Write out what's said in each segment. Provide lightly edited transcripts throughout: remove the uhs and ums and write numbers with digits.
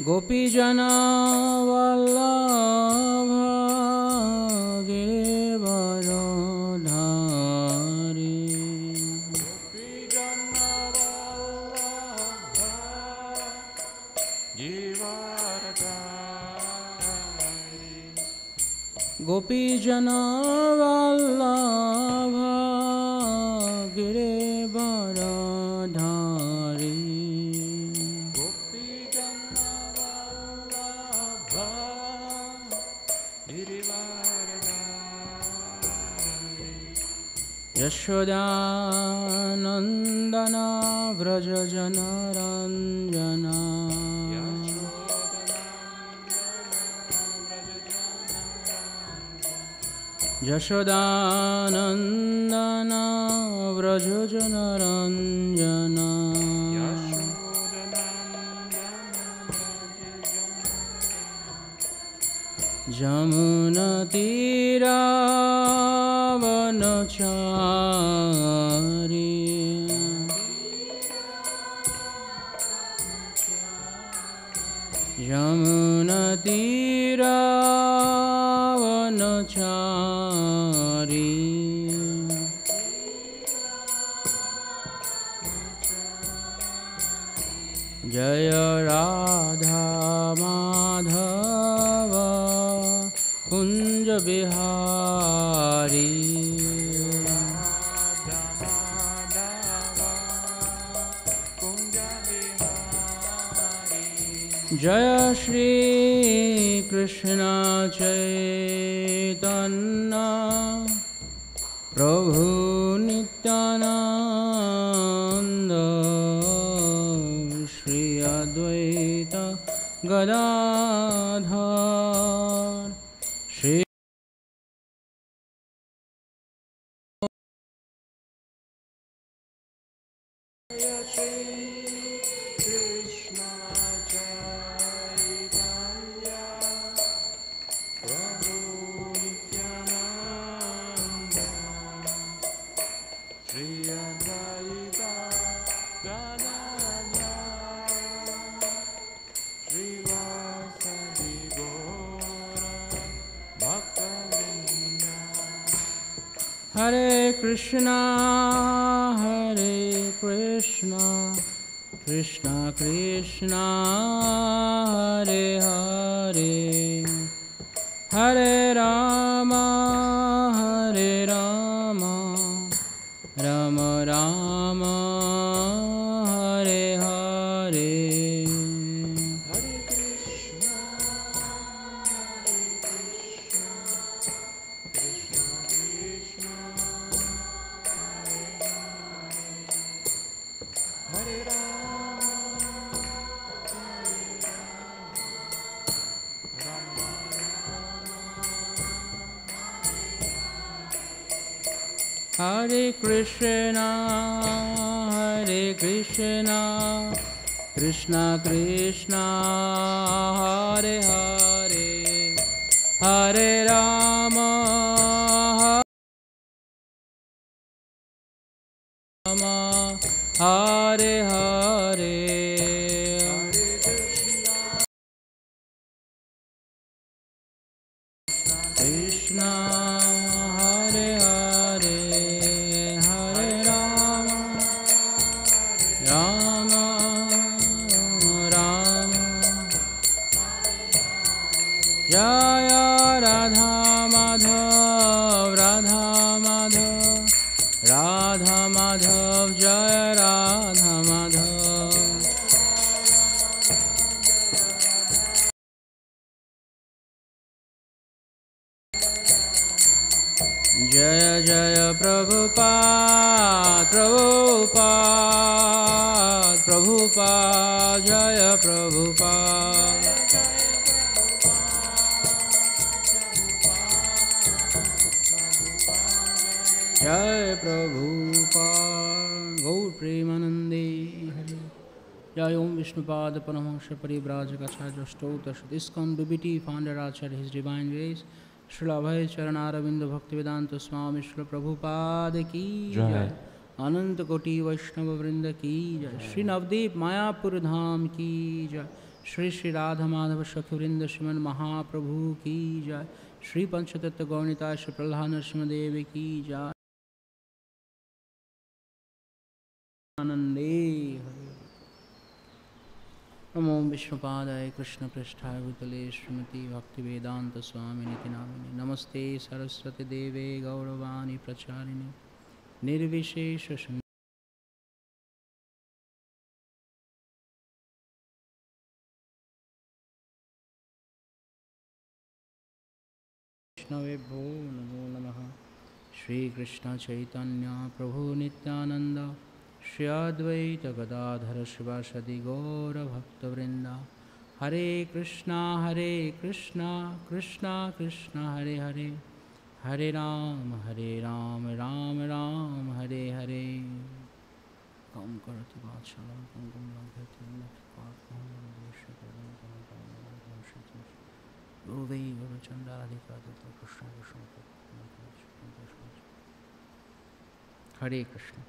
गोपीजना वल्लभ गिरिवरधारी गोपीजना वल्लभ गिरिवरधारी यशोदानन्दना व्रजजनरञ्जना यशोदानन्दना व्रजजनरञ्जना जमुनतीरावनचारी यमुनतीरावनचारी जय राधा माधव कुंज बिहारी जय श्री कृष्ण चैतन्य प्रभु नित्यानंद श्री अद्वैत गदाधर श्री हरे कृष्णा कृष्णा कृष्णा हरे हरे हरे राम राम राम हरे हरे हरे कृष्णा कृष्णा कृष्णा हरे हरे हरे राम हरे हरे कृष्णा हरे हरे हरे राम राम राम जय राधा माधव राधा माधव जय राधा माधव जय जय प्रभुपाद जय प्रभुपाद जय प्रभुपाद गौर प्रेमानंदे हरि जय ओम Vishnupad Paramhans परिव्राजकाचार्य अष्टोत्तर ISKCON BBT founder Acharya His Divine Grace Srila अभय चरणारविंद भक्तिवेदांत स्वामी श्रील प्रभुपाद की जय अनंत कोटि वैष्णव वृंद की जय श्री नवदीप मायापुर धाम की जय श्री श्री राधा माधव सखिवृंद श्रीमन महाप्रभु की जय। श्री पंचतत्व गौणिता श्री प्रहलाद नरसिंहदेव की जय। आनंदे हरे। नमो विष्णुपादाय कृष्ण पृष्ठाय भूतले श्रीमती भक्तिवेदांत स्वामिनिति नामिने। नमस्ते सरस्वती देवे गौरवाणी प्रचारिणे निर्विशेष वैष्णवेभ्यो नमो नमः। श्रीकृष्ण चैतन्य प्रभु नित्यानंद श्री अद्वैत गदाधर शिवासदि गौरभक्तवृंदा। हरे कृष्णा कृष्णा कृष्णा हरे हरे, हरे राम राम राम हरे हरे। कम करति वात्सल्यं कुंकुम लंघयति गुरुवे गुरुचंडाधिकाधिक कृष्ण कृष्ण। हरे Krishna.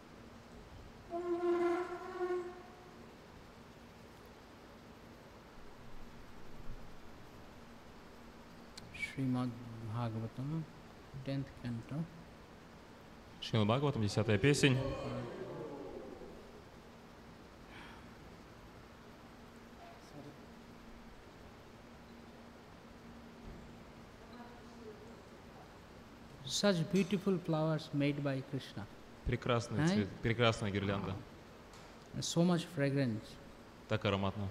Srimad Bhagavatam, 10th canto. Шримад Бхагаватам, 10-я песень. Such beautiful flowers made by Krishna. Прекрасный цвет, прекрасная гирлянда. So much fragrance. Так ароматно.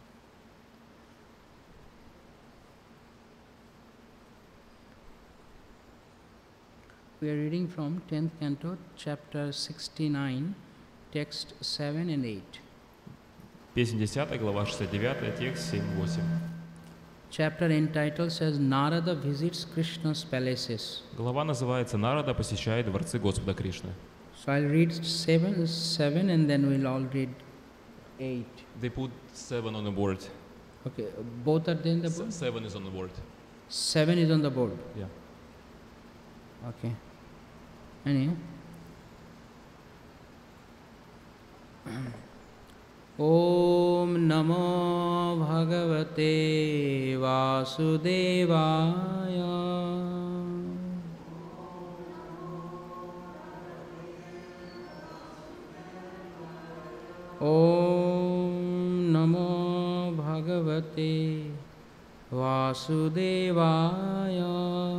We are reading from 10th canto, chapter 69, text 7 and 8. Песня 10, глава 69, текст 7-8. Chapter entitled says Narada visits Krishna's palaces. Глава называется «Нарада посещает дворцы Господа Кришны». So I'll read 7 and then we'll all read 8. They put 7 on the board. Okay, both are there in the board? 7 is on the board. 7 is on the board. Yeah. Okay. Anyway. Om Namo Bhagavate Vasudevaya. Om Namo Bhagavate Vasudevaya.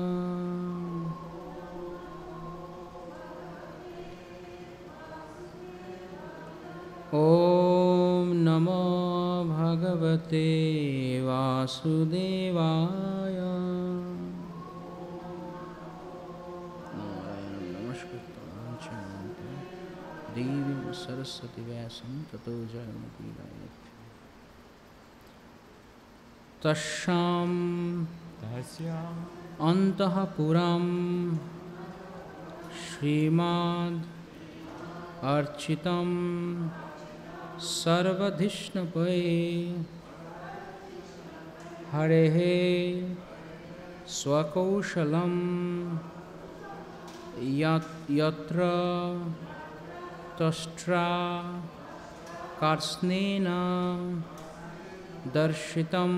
Om Namo Bhagavate Vasudevaya. Devim Saraswati Vyasam Tato Jayamati Rayat. Tasham Antaha Puram Srimad Architam Sarvadhishnapai Harehe Swakaushalam Yatra Tastra Karsnena Darshitam.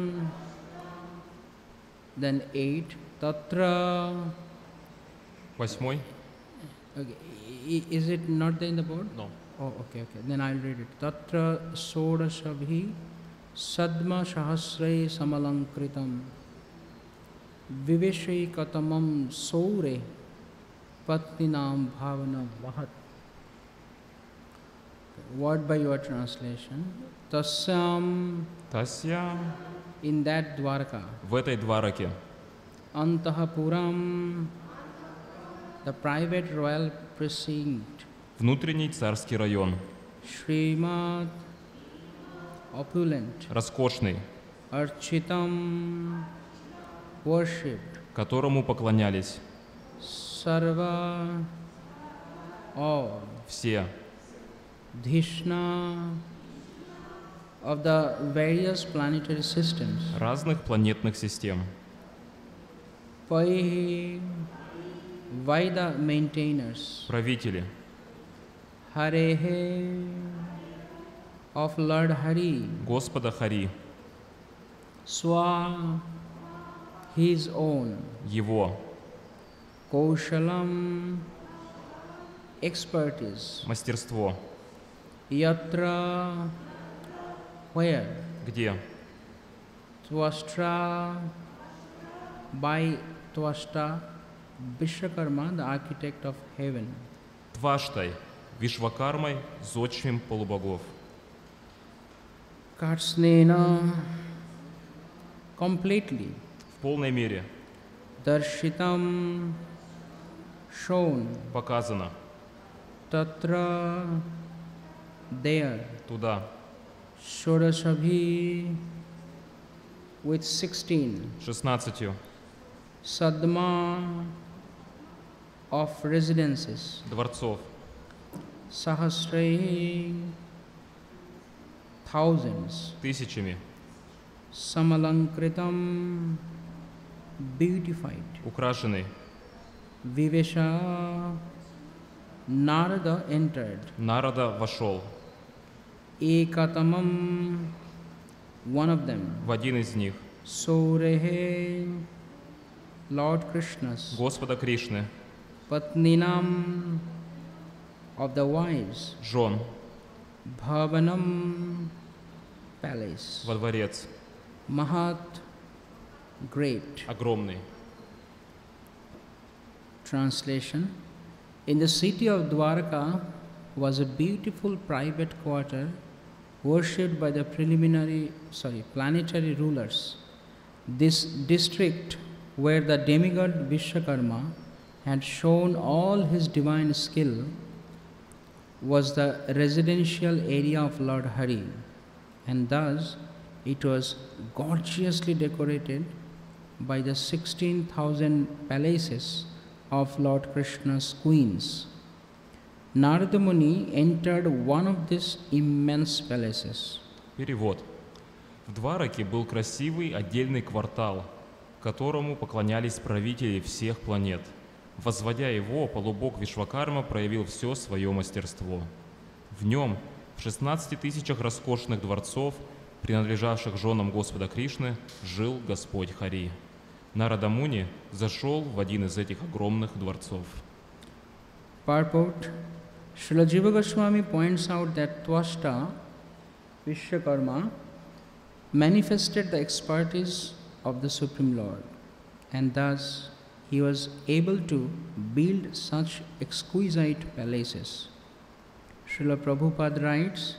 Then 8 Tatra. 8. Okay. Is it not there in the board? No. Oh, okay. Then I'll read it. Tatra Sodashabhi Sadma Sahasre Samalankritam Viveshai Katamam Soure Patninam Bhavanam Vahat. Word by word translation. Tasyam. In that Dwarka. В этой Двараке. Antahapuram. The private royal precinct. Внутренний царский район. Srimad. Opulent. Роскошный. Architam. Worshipped. Которому поклонялись. Sarva. All. Все. Dhishna. Of the various planetary systems. Разных планетных систем. Paihi. Vaida maintainers. Правители. Harehe. of Lord Hari, Господа Хари, Swa, his own, Его Kaushalam, expertise, мастерство. Yatra, where, Где? Twastra, by Twasta, Vishwakarma, the architect of heaven. Тваштай, Вишвакармой, зодчим полубогов. Karsnena, completely, В полной мере Darshitam, shown, показано Tatra, there, туда. Shodasabhi, with 16, 16 Sadma of residences, дворцов, Sahasrai, thousands, тысячами Samalankritam, beautified, украшенный. Vivesha, Narada entered, Нарада вошел Ekatamam, one of them, в один из них. Sorehe, Lord Krishna's, Господа Кришны, Patninam, of the wives, жен, Bhavanam, palace, во дворец, Mahat, great. огромный. Translation. In the city of Dwarka was a beautiful private quarter worshipped by the planetary rulers. This district where the demigod Vishwakarma had shown all his divine skill was the residential area of Lord Hari, and thus it was gorgeously decorated by the 16,000 palaces of Lord Krishna's queens. Narada Muni entered one of these immense palaces. Перевод. В Двараке был красивый отдельный квартал, которому поклонялись правители всех планет. Возводя его, полубог Вишвакарма проявил все свое мастерство. В нем, в 16 тысячах роскошных дворцов, принадлежавших женам Господа Кришны, жил Господь Хари. Нарада Муни зашел в один из этих огромных дворцов. Purport. Srila Jiva Goswami points out that Twasta, Vishwakarma, manifested the expertise of the Supreme Lord, and thus he was able to build such exquisite palaces. Srila Prabhupada writes,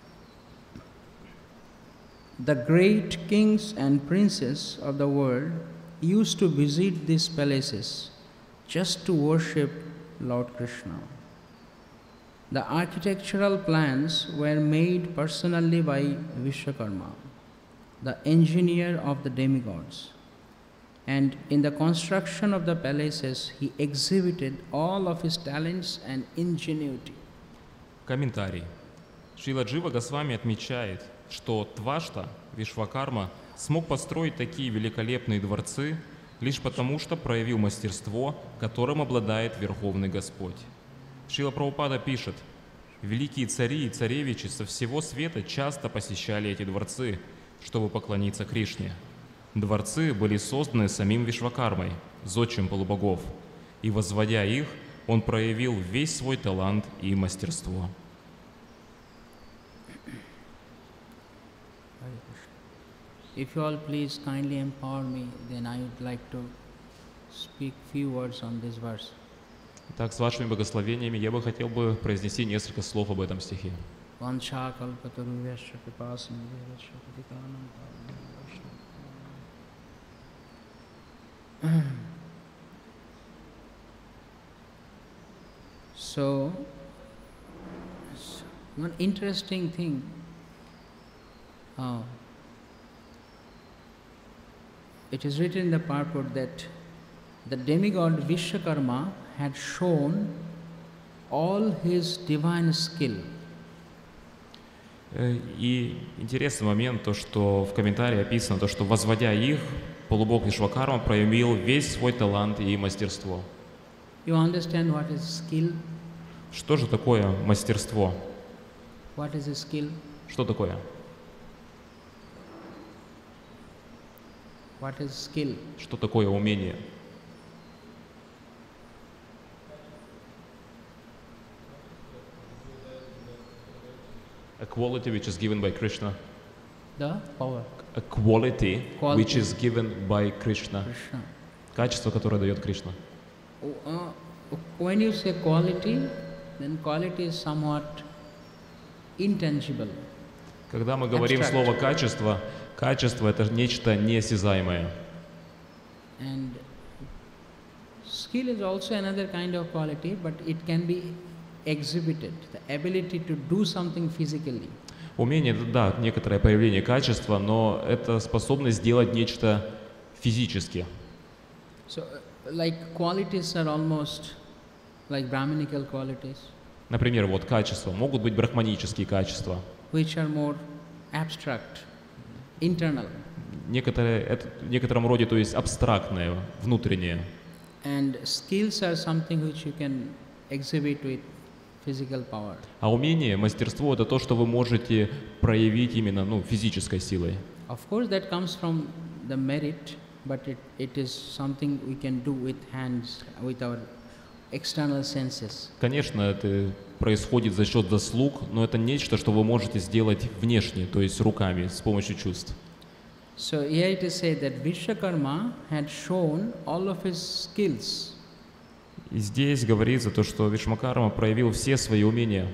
the great kings and princes of the world used to visit these palaces just to worship Lord Krishna. The architectural plans were made personally by Vishwakarma, the engineer of the demigods. And in the construction of the palaces, he exhibited all of his talents and ingenuity. Комментарий. Шрила Джива Госвами отмечает, что Твашта, Вишвакарма, смог построить такие великолепные дворцы лишь потому, что проявил мастерство, которым обладает Верховный Господь. Шрила Прабхупада пишет, великие цари и царевичи со всего света часто посещали эти дворцы, чтобы поклониться Кришне. Дворцы были созданы самим Вишвакармой, зодчим полубогов, и, возводя их, он проявил весь свой талант и мастерство. If you all please kindly empower me, then I would like to speak few words on this verse. Так, с вашими благословениями я бы хотел бы произнести несколько слов об этом стихе. So, one interesting thing, it is written in the purport that the demigod Vishwakarma had shown all his divine skill. И интересный момент, то, что в комментарии описано, то, что возводя их, полубог Вишвакарма проявил весь свой талант и мастерство. You understand what is skill? Что же такое мастерство? What is a skill? Что такое? What is skill? Что такое умение? A quality which is given by Krishna. The power. A quality Quality. which is given by Krishna. Krishna. Качество, которое дает Кришна. When you say quality, then quality is somewhat intangible. Когда мы говорим Abstract. слово качество, качество это нечто неосязаемое. And skill is also another kind of quality, but it can be exhibited, the ability to do something physically. Умение, это, да, некоторое проявление качества, но это способность сделать нечто физически. So, like qualities are almost like Brahminical qualities, Например, вот качества. Могут быть брахманические качества. which are more abstract, internal. Некоторые, это в некотором роде, то есть абстрактное, внутреннее. And skills are something which you can exhibit with physical power. А умение, мастерство — это то, что вы можете проявить именно физической силой. Of course, that comes from the merit, but it is something we can do with hands, with our external senses. Конечно, это происходит за счет заслуг, но это нечто, что вы можете сделать внешне, то есть руками, с помощью чувств. So here it is said that Vishwakarma had shown all of his skills. И здесь говорится то, что Вишвакарма проявил все свои умения.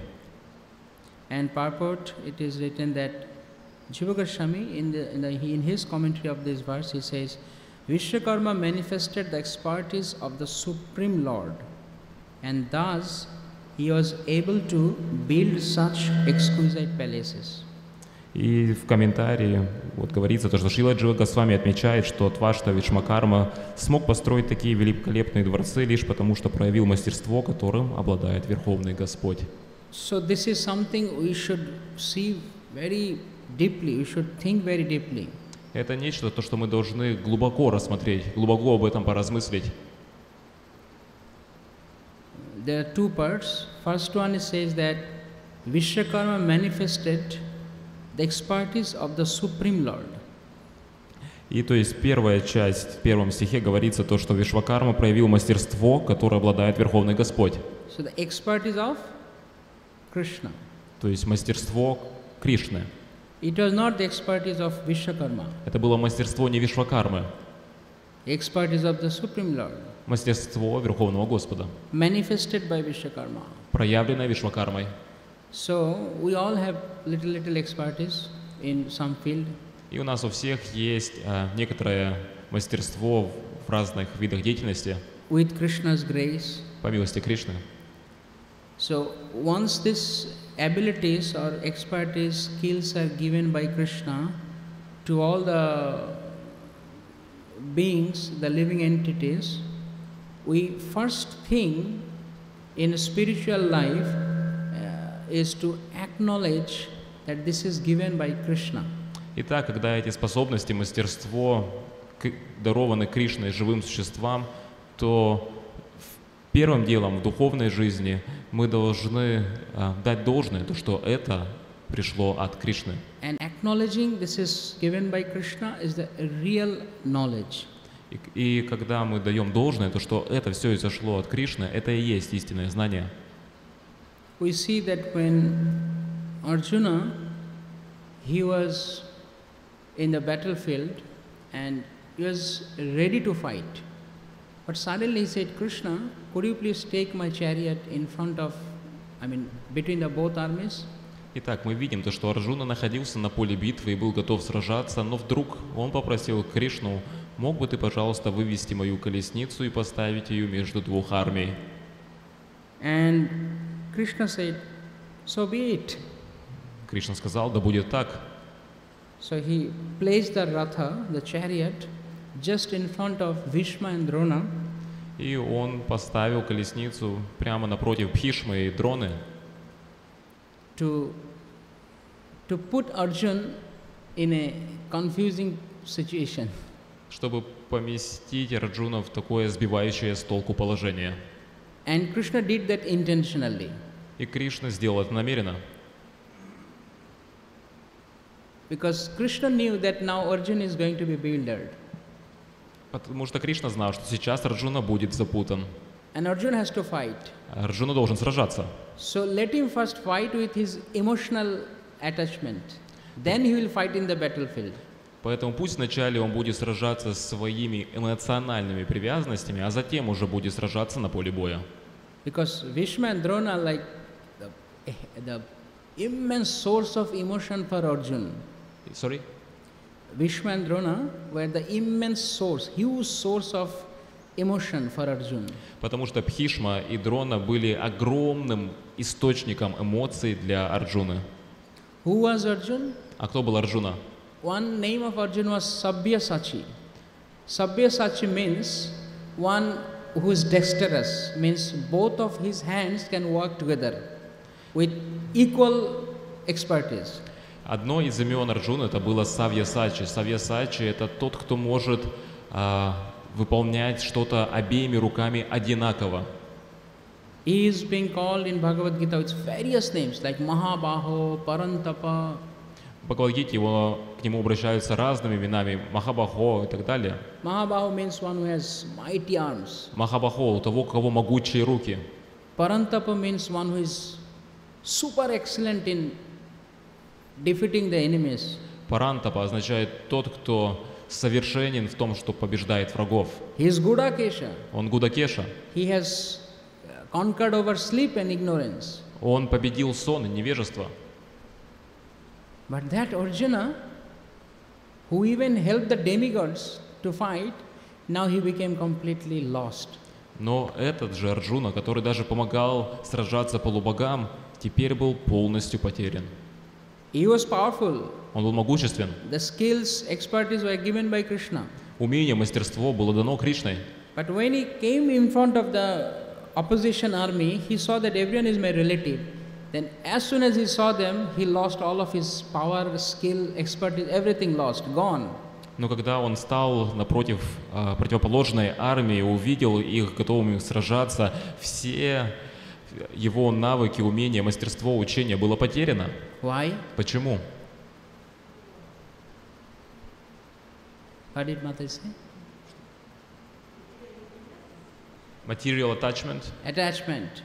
And purport, it is written that Jiva Goswami, in his commentary of this verse, he says, Vishwakarma manifested the expertise of the Supreme Lord, and thus he was able to build such exquisite palaces. И в комментарии вот говорится, то, что Шрила Джива Госвами отмечает, что Твашта Вишвакарма смог построить такие великолепные дворцы лишь потому, что проявил мастерство, которым обладает Верховный Господь. So this is something we should see very deeply, we should think very deeply. Это нечто, то, что мы должны глубоко рассмотреть, глубоко об этом поразмыслить. There are two parts. First one says that Vishwakarma manifested the expertise of the Supreme Lord. И то есть первая часть, в первом стихе говорится то, что Вишвакарма проявил мастерство, которое обладает Верховный Господь. So the expertise of Krishna. То есть мастерство Кришны. It was not the expertise of Vishwakarma. Это было мастерство не Вишвакармы, The expertise of the Supreme Lord, мастерство Верховного Господа, manifested by Vishwakarma. проявленное Вишвакармой. So we all have little expertise in some field. И у нас у всех есть некоторое мастерство в разных видах деятельности, With Krishna's grace. по милости Кришны. So once these abilities or expertise, skills are given by Krishna to all the beings, the living entities, we first thing in spiritual life is to acknowledge that this is given by Krishna. Итак, когда эти способности, мастерство дарованы Кришной живым существам, то первым делом в духовной жизни мы должны дать должное, то, что это пришло от Кришны. And acknowledging this is given by Krishna is the real knowledge. И когда мы даем должное, то, что это все изошло от Кришны, это и есть истинное знание. We see that when Arjuna, he was in the battlefield and he was ready to fight. But suddenly he said, Krishna, could you please take my chariot in front of, between the both armies? Итак, мы видим то, что Арджуна находился на поле битвы и был готов сражаться, но вдруг он попросил Кришну: мог бы ты, пожалуйста, вывести мою колесницу и поставить ее между двух армий? And Krishna said, so be it. Кришна сказал: да будет так. So he placed the ratha, the chariot, just in front of Bhishma and Drona. И он поставил колесницу прямо напротив Бхишмы и Дроны, to put Arjun in a confusing situation. чтобы поместить Арджуна в такое сбивающее с толку положение. And Krishna did that intentionally. И Кришна сделал это намеренно. Because Krishna knew that now Arjuna is going to be bewildered. Потому что Кришна знал, что сейчас Арджуна будет запутан. And Arjuna has to fight. Арджуна должен сражаться. So let him first fight with his emotional attachment. Then he will fight in the battlefield. Поэтому пусть вначале он будет сражаться с своими эмоциональными привязанностями, а затем уже будет сражаться на поле боя. Because Bhishma and Drona are like the immense source of emotion for Arjuna. Sorry? Bhishma and Drona were the immense source, huge source of emotion for Arjuna. Потому что Бхишма и Дрона были огромным источником эмоций для Арджуны. Who was Arjuna? А кто был Арджуна? One name of Arjuna was Sabyasachi. Sabyasachi means one who is dexterous, means both of his hands can work together with equal expertise. Одно из имен Арджуны это было Савьясачи. Савьясачи это тот, кто может выполнять что-то обеими руками одинаково. He is being called in Bhagavad Gita with various names like Mahabaho, Parantapa. В Бхагавад-гите к нему обращаются разными именами, Махабахо и так далее. Mahabaho means one who has mighty arms. Махабахо у того, у кого могучие руки. Parantapa means one who is super excellent in defeating the enemies. Парантапа означает тот, кто совершенен в том, что побеждает врагов. He is Gudakesha. Он Гудакеша. He has conquered over sleep and ignorance. Он победил сон и невежество. But that Arjuna, who even helped the demigods to fight, now he became completely lost. Но этот же Арджуна, который даже помогал сражаться полубогам, теперь был полностью потерян. He was powerful. Он был могуществен. The skills, expertise were given by Krishna. Умение, мастерство было дано Кришной. But when he came in front of the opposition army, he saw that everyone is my relative. Then as soon as he saw them, he lost all of his power, skill, expertise, everything lost, gone. Но когда он стал напротив противоположной армии, увидел их готовыми сражаться, все его навыки, умения, мастерство, учение было потеряно. Why? Почему? What did Mata say? Material attachment. Attachment.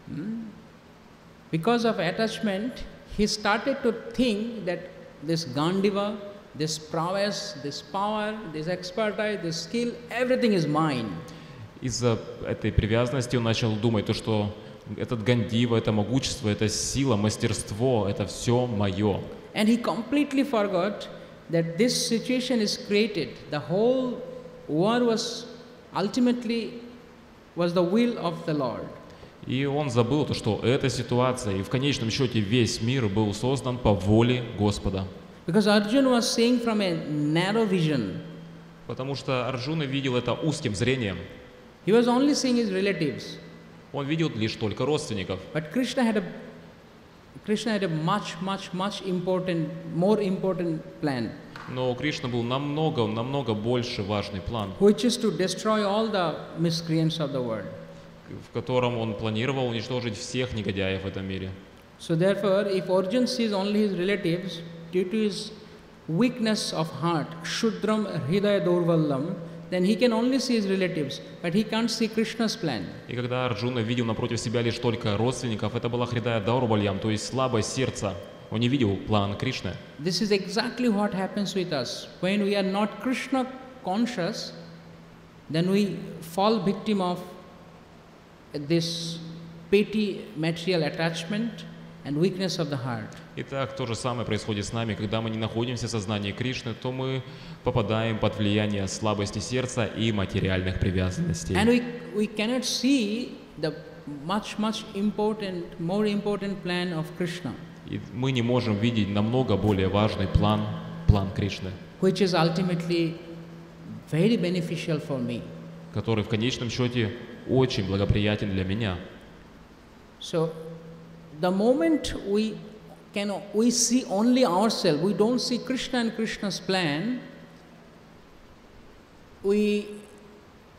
Because of attachment, he started to think that this Gandiva, this prowess, this power, this expertise, this skill, everything is mine. Из-за этой привязанности он начал думать, то, что этот Гандива, это могущество, это сила, мастерство, это все мое. And he completely forgot that this situation is created. The whole war was ultimately was the will of the Lord. И он забыл то, что эта ситуация и в конечном счете весь мир был создан по воле Господа. Because Arjuna was seeing from a narrow vision. Потому что Арджуна видел это узким зрением. He was only seeing his relatives. Он видел лишь только родственников. But Krishna had a much important, more important plan. Но у Кришны был намного больше важный план, Which is to destroy all the miscreants of the world. в котором он планировал уничтожить всех негодяев в этом мире. So therefore, if Arjuna sees only his relatives, due to his weakness of heart, Shudram Hridaya Durvallam, then he can only see his relatives, but he can't see Krishna's plan. И когда Арджуна видел напротив себя лишь только родственников, это была Хридая Даурбальям, то есть слабость сердца. Он не видел план Кришны. This is exactly what happens with us. When we are not Krishna conscious, then we fall victim of this petty material attachment and weakness of the heart. Итак, то же самое происходит с нами, когда мы не находимся в сознании Кришны, то мы попадаем под влияние слабости сердца и материальных привязанностей. And we cannot see the much more important plan of Krishna, И мы не можем видеть намного более важный план Кришны, which is ultimately very beneficial for me. который в конечном счете очень благоприятен для меня. So, the moment we see only ourselves, we don't see Krishna and Krishna's plan, we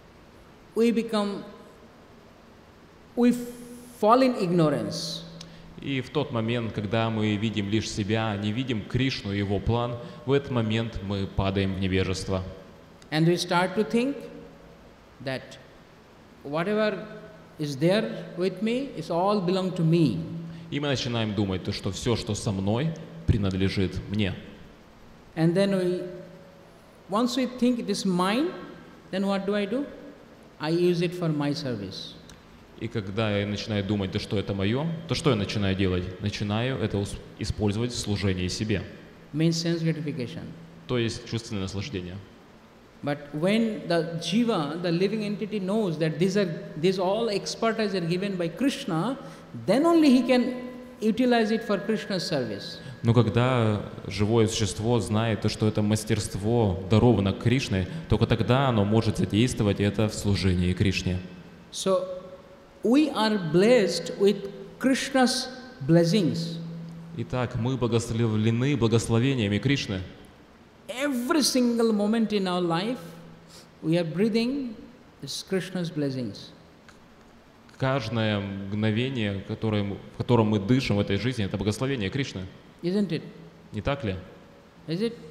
fall in ignorance. И в тот момент, когда мы видим лишь себя, не видим Кришну и его план, в этот момент мы падаем в невежество. And we start to think that whatever is there with me, is all belong to me. И мы начинаем думать, то, что все, что со мной, принадлежит мне. And then once we think it is mine, then what do? I use it for my service. И когда я начинаю думать, да что это мое, то что я начинаю делать? Начинаю это использовать в служении себе. Means sense gratification. То есть чувственное наслаждение. But when the jiva, the living entity, knows that these all expertise are given by Krishna, then only he can utilize it for Krishna's service. Но когда живое существо знает, то, что это мастерство даровано Кришной, только тогда оно может задействовать это в служении Кришне. So we are blessed with Krishna's blessings. Итак, мы благословлены благословениями Кришны. Every single moment in our life, we are breathing is Krishna's blessings. Каждое мгновение, в котором мы дышим в этой жизни, это благословение Кришны. Isn't it? Не так ли? Is it?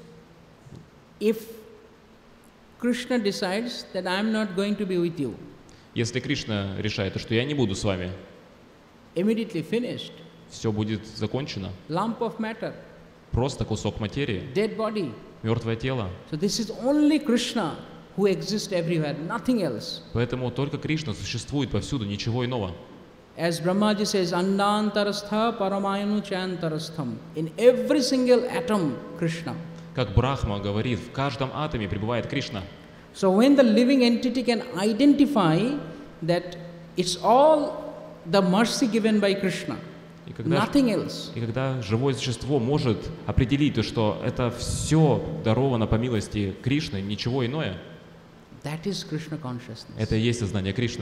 If Krishna decides that I am not going to be with you, Если Кришна решает, что я не буду с вами, immediately finished. все будет закончено. Lump of matter, Просто кусок материи, dead body. мертвое тело. So this is only Krishna who exists everywhere, nothing else. Поэтому только Кришна существует повсюду, ничего иного. As Brahmaji says, Andantarastha Paramayanu Chantarastham. In every single atom, Krishna. Как Брахма говорит, в каждом атоме пребывает Кришна. So when the living entity can identify that it's all the mercy given by Krishna, nothing else. И когда живое существо может определить то, что это все даровано по милости Кришны, ничего иное, That is Krishna consciousness. это и есть сознание Кришны.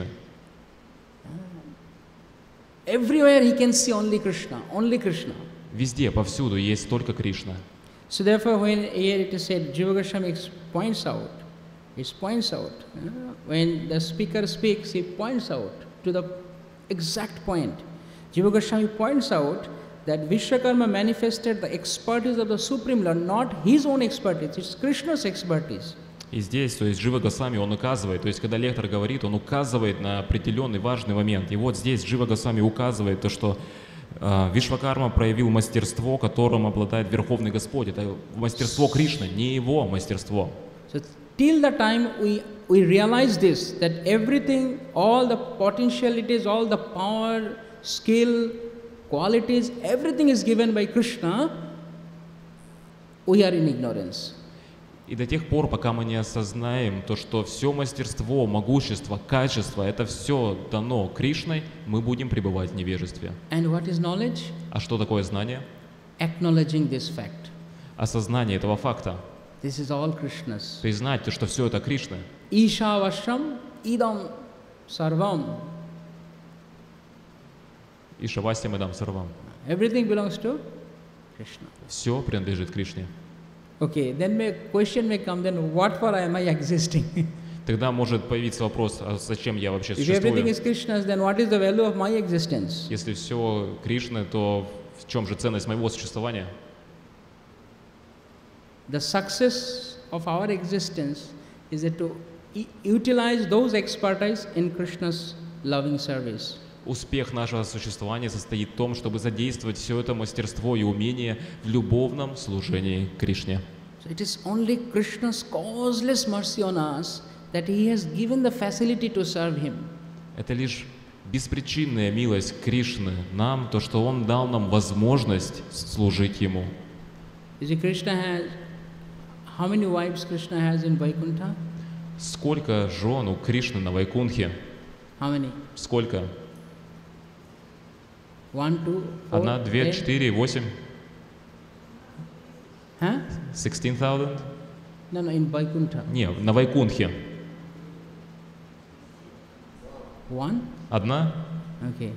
Everywhere he can see only Krishna, only Krishna. Везде, повсюду есть только Кришна. So therefore when here it is said, Jiva Goswami points out, when the speaker speaks, he points out to the exact point. Jiva Goswami points out that Vishwakarma manifested the expertise of the Supreme Lord, not his own expertise, it's Krishna's expertise. И здесь, то есть Джива Госвами, он указывает, то есть когда лектор говорит, он указывает на определенный важный момент. И вот здесь Джива Госвами указывает то, что Вишвакарма проявил мастерство, которым обладает Верховный Господь. Это мастерство Кришны, не его мастерство. So till the time we realize this, that everything, all the potentialities, all the power, skill, qualities, everything is given by Krishna, we are in ignorance. И до тех пор, пока мы не осознаем то, что все мастерство, могущество, качество, это все дано Кришной, мы будем пребывать в невежестве. And what is knowledge? А что такое знание? Acknowledging this fact. Осознание этого факта. This is all Krishna's. Признать, то, что все это Кришна. Isha Vashram idam sarvam. Ишавастям идам сарвам. Everything belongs to Krishna. Все принадлежит Кришне. Okay, then question may come, then what for am I existing? Тогда может появиться вопрос, а зачем я вообще If everything существую? is Krishna's, then what is the value of my existence? Если все Кришны, то в чем же ценность моего существования? The success of our existence is that to utilize those expertise in Krishna's loving service. Успех нашего существования состоит в том, чтобы задействовать все это мастерство и умение в любовном служении Кришне. So it is only Krishna's causeless mercy on us that He has given the facility to serve Him. Это лишь беспричинная милость Кришны нам, то, что Он дал нам возможность служить Ему. You see, Krishna has, how many wives Krishna has in Vaikuntha? Сколько жен у Кришны на Вайкунхе? How many? Сколько? 1, 2, 4, 1, 2, 10? 4, 8? Huh? 16,000? No, in Vaikuntha. Не, на Вайкунхе. 1? Одна? Okay.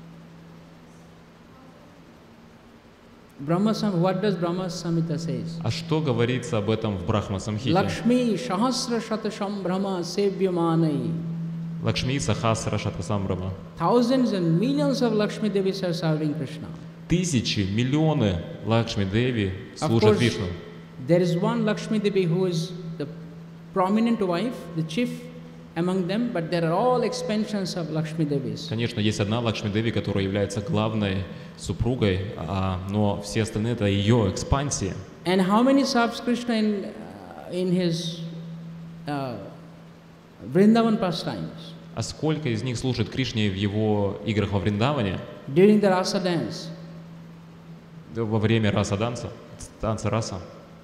Brahma what does Brahma Samhita says? А что говорится об этом в Брахма Самхите? Lakshmi Shahasra Shatasham Brahma Sevyamanai. Лакшми, Сахасра, Шатасамбрама. Thousands and millions of Lakshmi Devis are serving Krishna. Тысячи, миллионы Лакшми Деви Of служат course, Вишну. there is one Lakshmi Devi who is the prominent wife, the chief among them, but there are all expansions of Lakshmi Devis. Конечно, есть одна Лакшми Деви, которая является главной супругой, но все остальные это ее экспансия. And how many serves Krishna in his Vrindavan pastimes? А сколько из них служит Кришне в его играх во Вриндаване, During the Rasa dance? во время раса-данса, танца раса?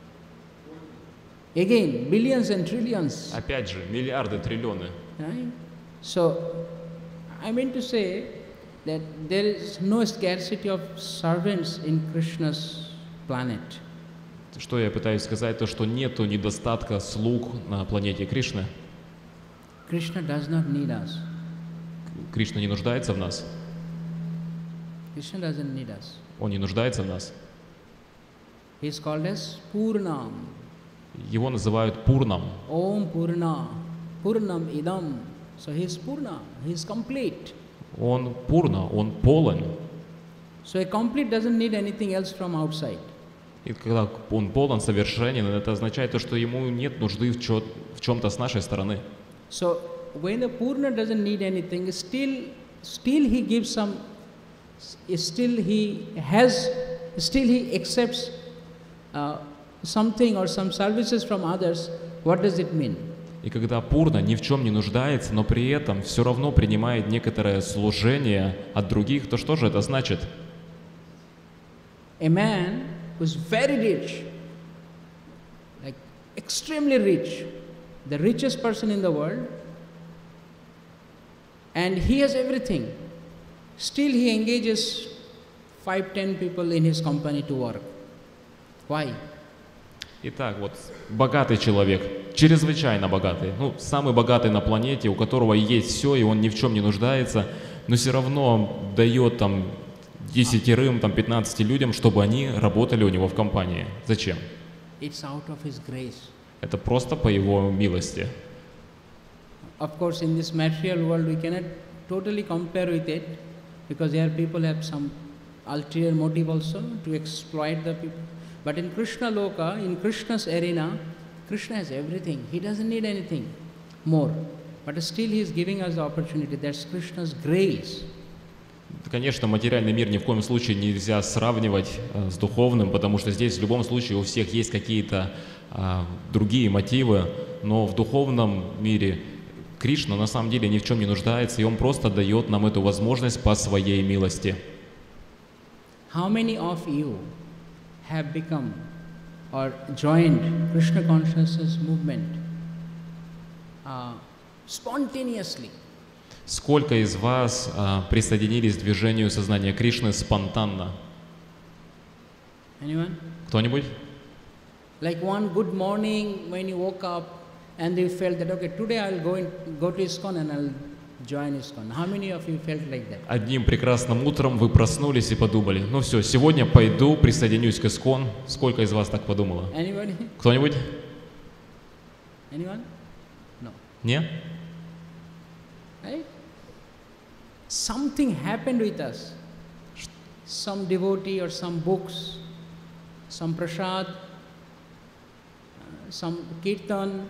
Again, billions and trillions. Опять же, миллиарды, триллионы. Right? So, I mean to say that there is no scarcity of servants in Krishna's planet. Что я пытаюсь сказать, то что нету недостатка слуг на планете Кришны. Krishna does not need us. Кришна не нуждается в нас. Krishna doesn't need us. Он не нуждается в нас. He is called as Purnam. Его называют Пурнам. Om Purna. Purnam idam. So he is Purna. He is complete. Он Пурна, он полон. So a complete doesn't need anything else from outside. И когда он полон, совершенен, это означает то, что ему нет нужды в чем-то с нашей стороны. So when a Purna doesn't need anything, still he gives some, still he accepts something or some services from others. What does it mean? И когда Пурна ни в чем не нуждается, но при этом все равно принимает некоторое служение от других, то что же это значит? A man who's very rich, like extremely rich, the richest person in the world, and he has everything. Still he engages 5-10 people in his company to work. Why? Итак, вот богатый человек, чрезвычайно богатый, самый богатый на планете, у которого есть все, и он ни в чем не нуждается, но все равно дает там 10-15 людям, чтобы они работали у него в компании. Зачем? It's out of his grace. Это просто по его милости. Of course, in this material world, we cannot totally compare with it, because here people have some ulterior motive also to exploit the people. But in Krishna Loka, in Krishna's arena, Krishna has everything. He doesn't need anything more. But still he is giving us the opportunity. That's Krishna's grace. Конечно, материальный мир ни в коем случае нельзя сравнивать с духовным, потому что здесь в любом случае у всех есть какие-то другие мотивы, но в духовном мире Кришна на самом деле ни в чем не нуждается, и Он просто дает нам эту возможность по Своей милости. How many of you have become or joined Krishna consciousness movement spontaneously? Сколько из вас присоединились к движению сознания Кришны спонтанно? Anyone? Кто-нибудь? Like one good morning when you woke up and you felt that, okay, today I'll go to ISKCON and I'll join ISKCON. How many of you felt like that? Одним прекрасным утром вы проснулись и подумали, ну все, сегодня пойду, присоединюсь к ISKCON. Сколько из вас так подумало? Anybody? Кто-нибудь? Anyone? No. Нет? Right? Something happened with us. Some devotee or some books, some prasad, some kirtan,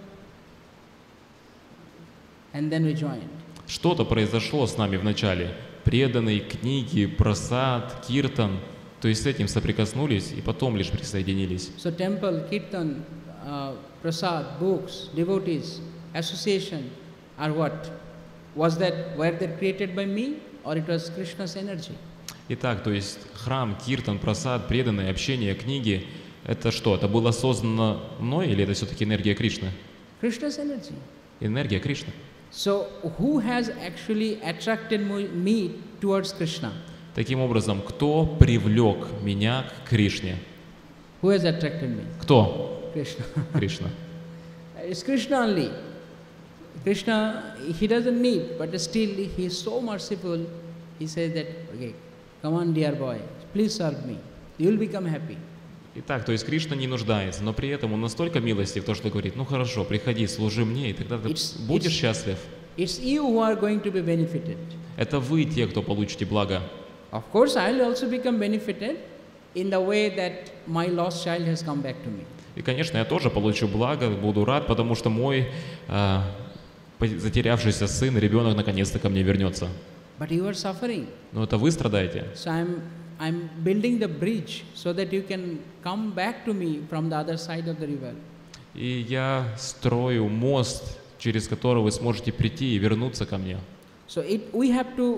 and then we joined. Что-то произошло с нами вначале. Преданные, книги, прасад, киртан. То есть с этим соприкоснулись и потом лишь присоединились. So temple, kirtan, prasad, books, devotees, association are what? Were they created by me or it was Krishna's energy? Итак, то есть храм, киртан, прасад, преданные, общение, книги, это что? Это было создано мной или это все-таки энергия Кришны? Krishna's energy. Энергия Кришны. So who has actually attracted me towards Krishna? Таким образом, кто привлек меня к Кришне? Who has attracted me? Кто? Krishna. Кришна. It's Krishna only. Krishna, he doesn't need, but still he is so merciful. He says that, okay, come on dear boy, please serve me. You will become happy. Итак, то есть Кришна не нуждается, но при этом он настолько милостив, то, что говорит, ну хорошо, приходи, служи мне, и тогда ты будешь счастлив. It's you who are going to be benefited. Это вы те, кто получите благо. Of course, I'll also become benefited in the way that my lost child has come back to me. И, конечно, я тоже получу благо, буду рад, потому что мой затерявшийся сын, ребенок, наконец-то ко мне вернется. But you are suffering. Но это вы страдаете. So I'm building the bridge so that you can come back to me from the other side of the river. И я строю мост, через который вы сможете прийти и вернуться ко мне. So we have to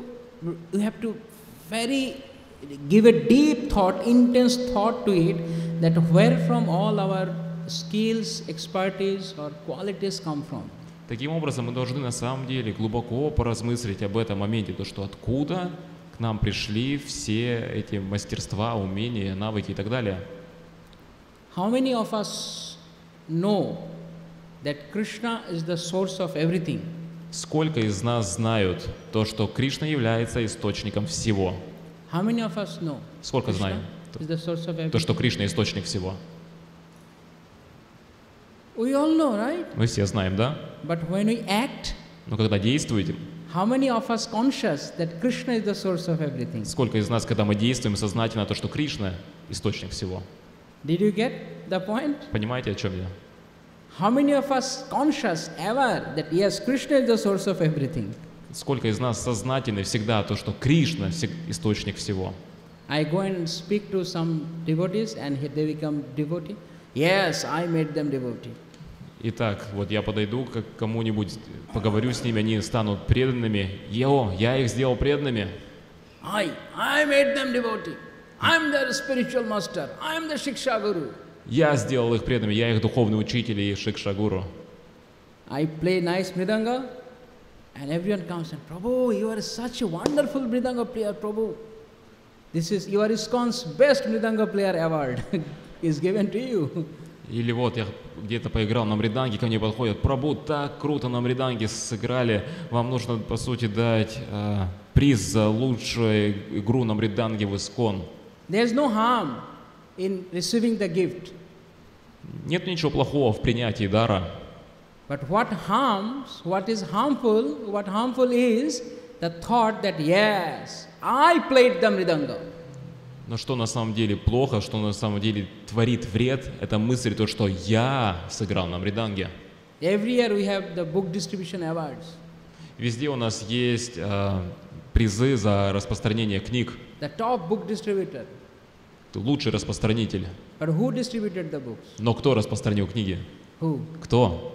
very give a deep thought, intense thought to it, that where from all our skills, expertise or qualities come from. Таким образом, мы должны на самом деле глубоко поразмыслить об этом моменте, то, что откуда к нам пришли все эти мастерства, умения, навыки и так далее. How many of us know that Krishna is the source of everything? Сколько из нас знают то, что Кришна является источником всего? How many of us know? Сколько Krishna знаем? is the source of everything. То, что Кришна источник всего. We all know, right? Мы все знаем, да? But when we act, Но когда действуете, how many of us conscious that Krishna is the source of everything? сколько из нас, когда мы действуем сознательно, то, что Кришна источник всего? Did you get the point? Понимаете, о чем я? How many of us conscious ever that yes, Krishna is the source of everything? Сколько из нас сознательны всегда то, что Кришна источник всего? I go and speak to some devotees and they become devotee. Yes, I made them devotee. Итак, вот я подойду к кому-нибудь, поговорю с ними, они станут преданными. Я их сделал преданными. I made them devotee. I'm their spiritual master. I'm the Shiksha Guru. Я сделал их преданными, я их духовный учитель и Шикша-гуру. I play nice mridanga and everyone comes and, Prabhu, you are such a wonderful mridanga player, Prabhu. This is your ISKCON's best mridanga player award is given to you. Или вот я где-то поиграл на мриданге, ко мне подходят: Прабу, так круто на мриданге сыграли, вам нужно, по сути, дать приз за лучшую игру на мриданге в ISKCON. There's no harm in receiving the gift. Нет ничего плохого в принятии дара. But what is harmful is the thought that yes, I played the mridanga. Но что на самом деле плохо, что на самом деле творит вред, это мысль, то, что я сыграл на мриданге. Every year we have the book distribution awards. Везде у нас есть призы за распространение книг. The top book distributor. Ты лучший распространитель. But who distributed the books? Но кто распространил книги? Who? Кто?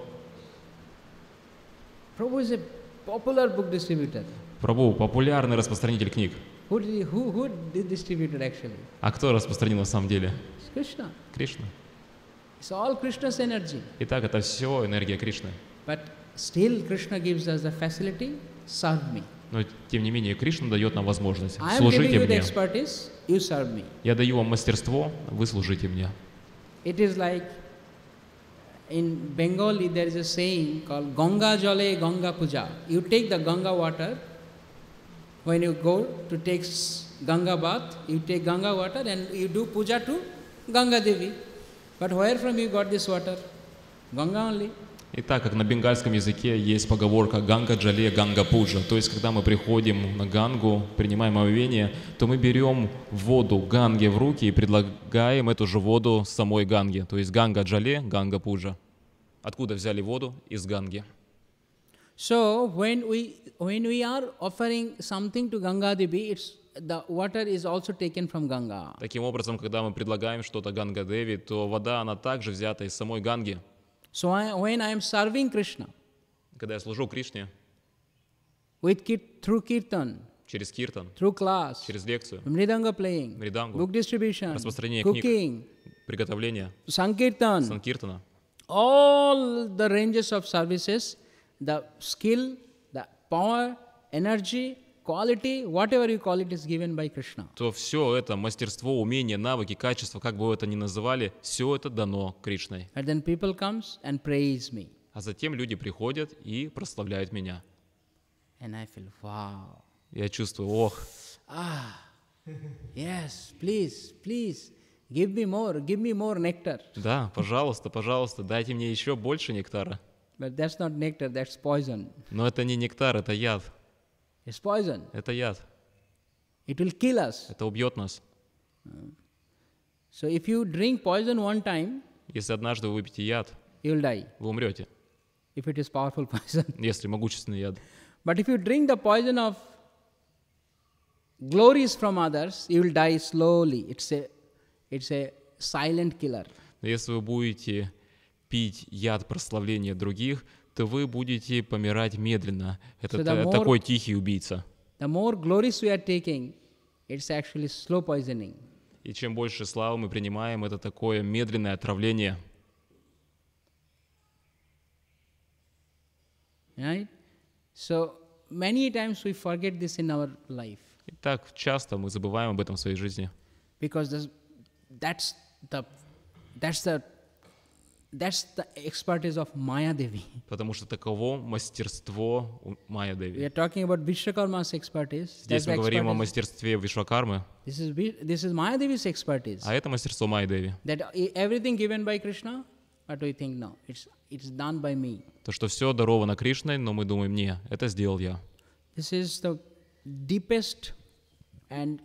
Prabhu is a popular book distributor. Прабу, популярный распространитель книг. Who distributed actually? А кто распространил на самом деле? It's Krishna. Кришна. It's all Krishna's energy. Итак, это все энергия Кришны. But still Krishna gives us the facility, serve me. Но тем не менее Кришна дает нам возможность. I am giving Служите you the мне. expertise, you serve me. Я даю вам мастерство, вы служите мне. It is like in Bengali there is a saying called Ganga Jale Ganga Puja. You take the Ganga water, when you go to take Ganga bath, you take Ganga water and you do puja to Ganga Devi. But where from you got this water? Ganga only. И так как на бенгальском языке есть поговорка «ганга джале, ганга пуджа», то есть когда мы приходим на гангу, принимаем омовение, то мы берем воду ганги в руки и предлагаем эту же воду самой ганге, то есть ганга джале, ганга пуджа. Откуда взяли воду? Из ганги. So when we are offering something to Ganga Devi, the water is also taken from Ganga. Таким образом, когда мы предлагаем что-то Ганга Деви, то вода, она также взята из самой ганги. So when I am serving Krishna, Когда я служу Кришне through kirtan, через киртан, through class, через лекцию, mridanga playing, мридангу, book distribution, распространение cooking, книг, приготовление sankirtan, санкиртана, all the ranges of services, the skill, the power, energy, quality, whatever you call it, is given by Krishna. то все это, мастерство, умение, навыки, качество, как бы вы это ни называли, все это дано Кришной. And then people comes and praise me. А затем люди приходят и прославляют меня. And I feel, wow. Я чувствую, ох, Yes, please, give me more nectar. да, пожалуйста, пожалуйста, дайте мне еще больше нектара. But that's not nectar, that's poison. Но это не нектар, это яд. It's poison. Это яд. It will kill us. Это убьет нас. So if you drink poison one time, Если однажды вы выпьете яд, you will die, вы умрете, if it is powerful poison. если могущественный яд. But if you drink the poison of glories from others, you will die slowly. It's a silent killer. Но если вы будете пить яд прославления других, то вы будете помирать медленно. Это So the more- такой тихий убийца. The more glories we are taking, it's actually slow poisoning. И чем больше славы мы принимаем, это такое медленное отравление. Right? So many times we forget this in our life И так часто мы забываем об этом в своей жизни. because that's the expertise of Maya Devi. Потому что таково мастерство у Майя We Деви. are talking about Vishwakarma's expertise. Здесь That's мы the говорим о expertise. мастерстве Вишвакармы, This is Maya Devi's expertise. а это мастерство Майя Деви. That everything given by Krishna, but we think no, it's done by me. То, что все даровано Кришной, но мы думаем, не, это сделал я. This is the deepest and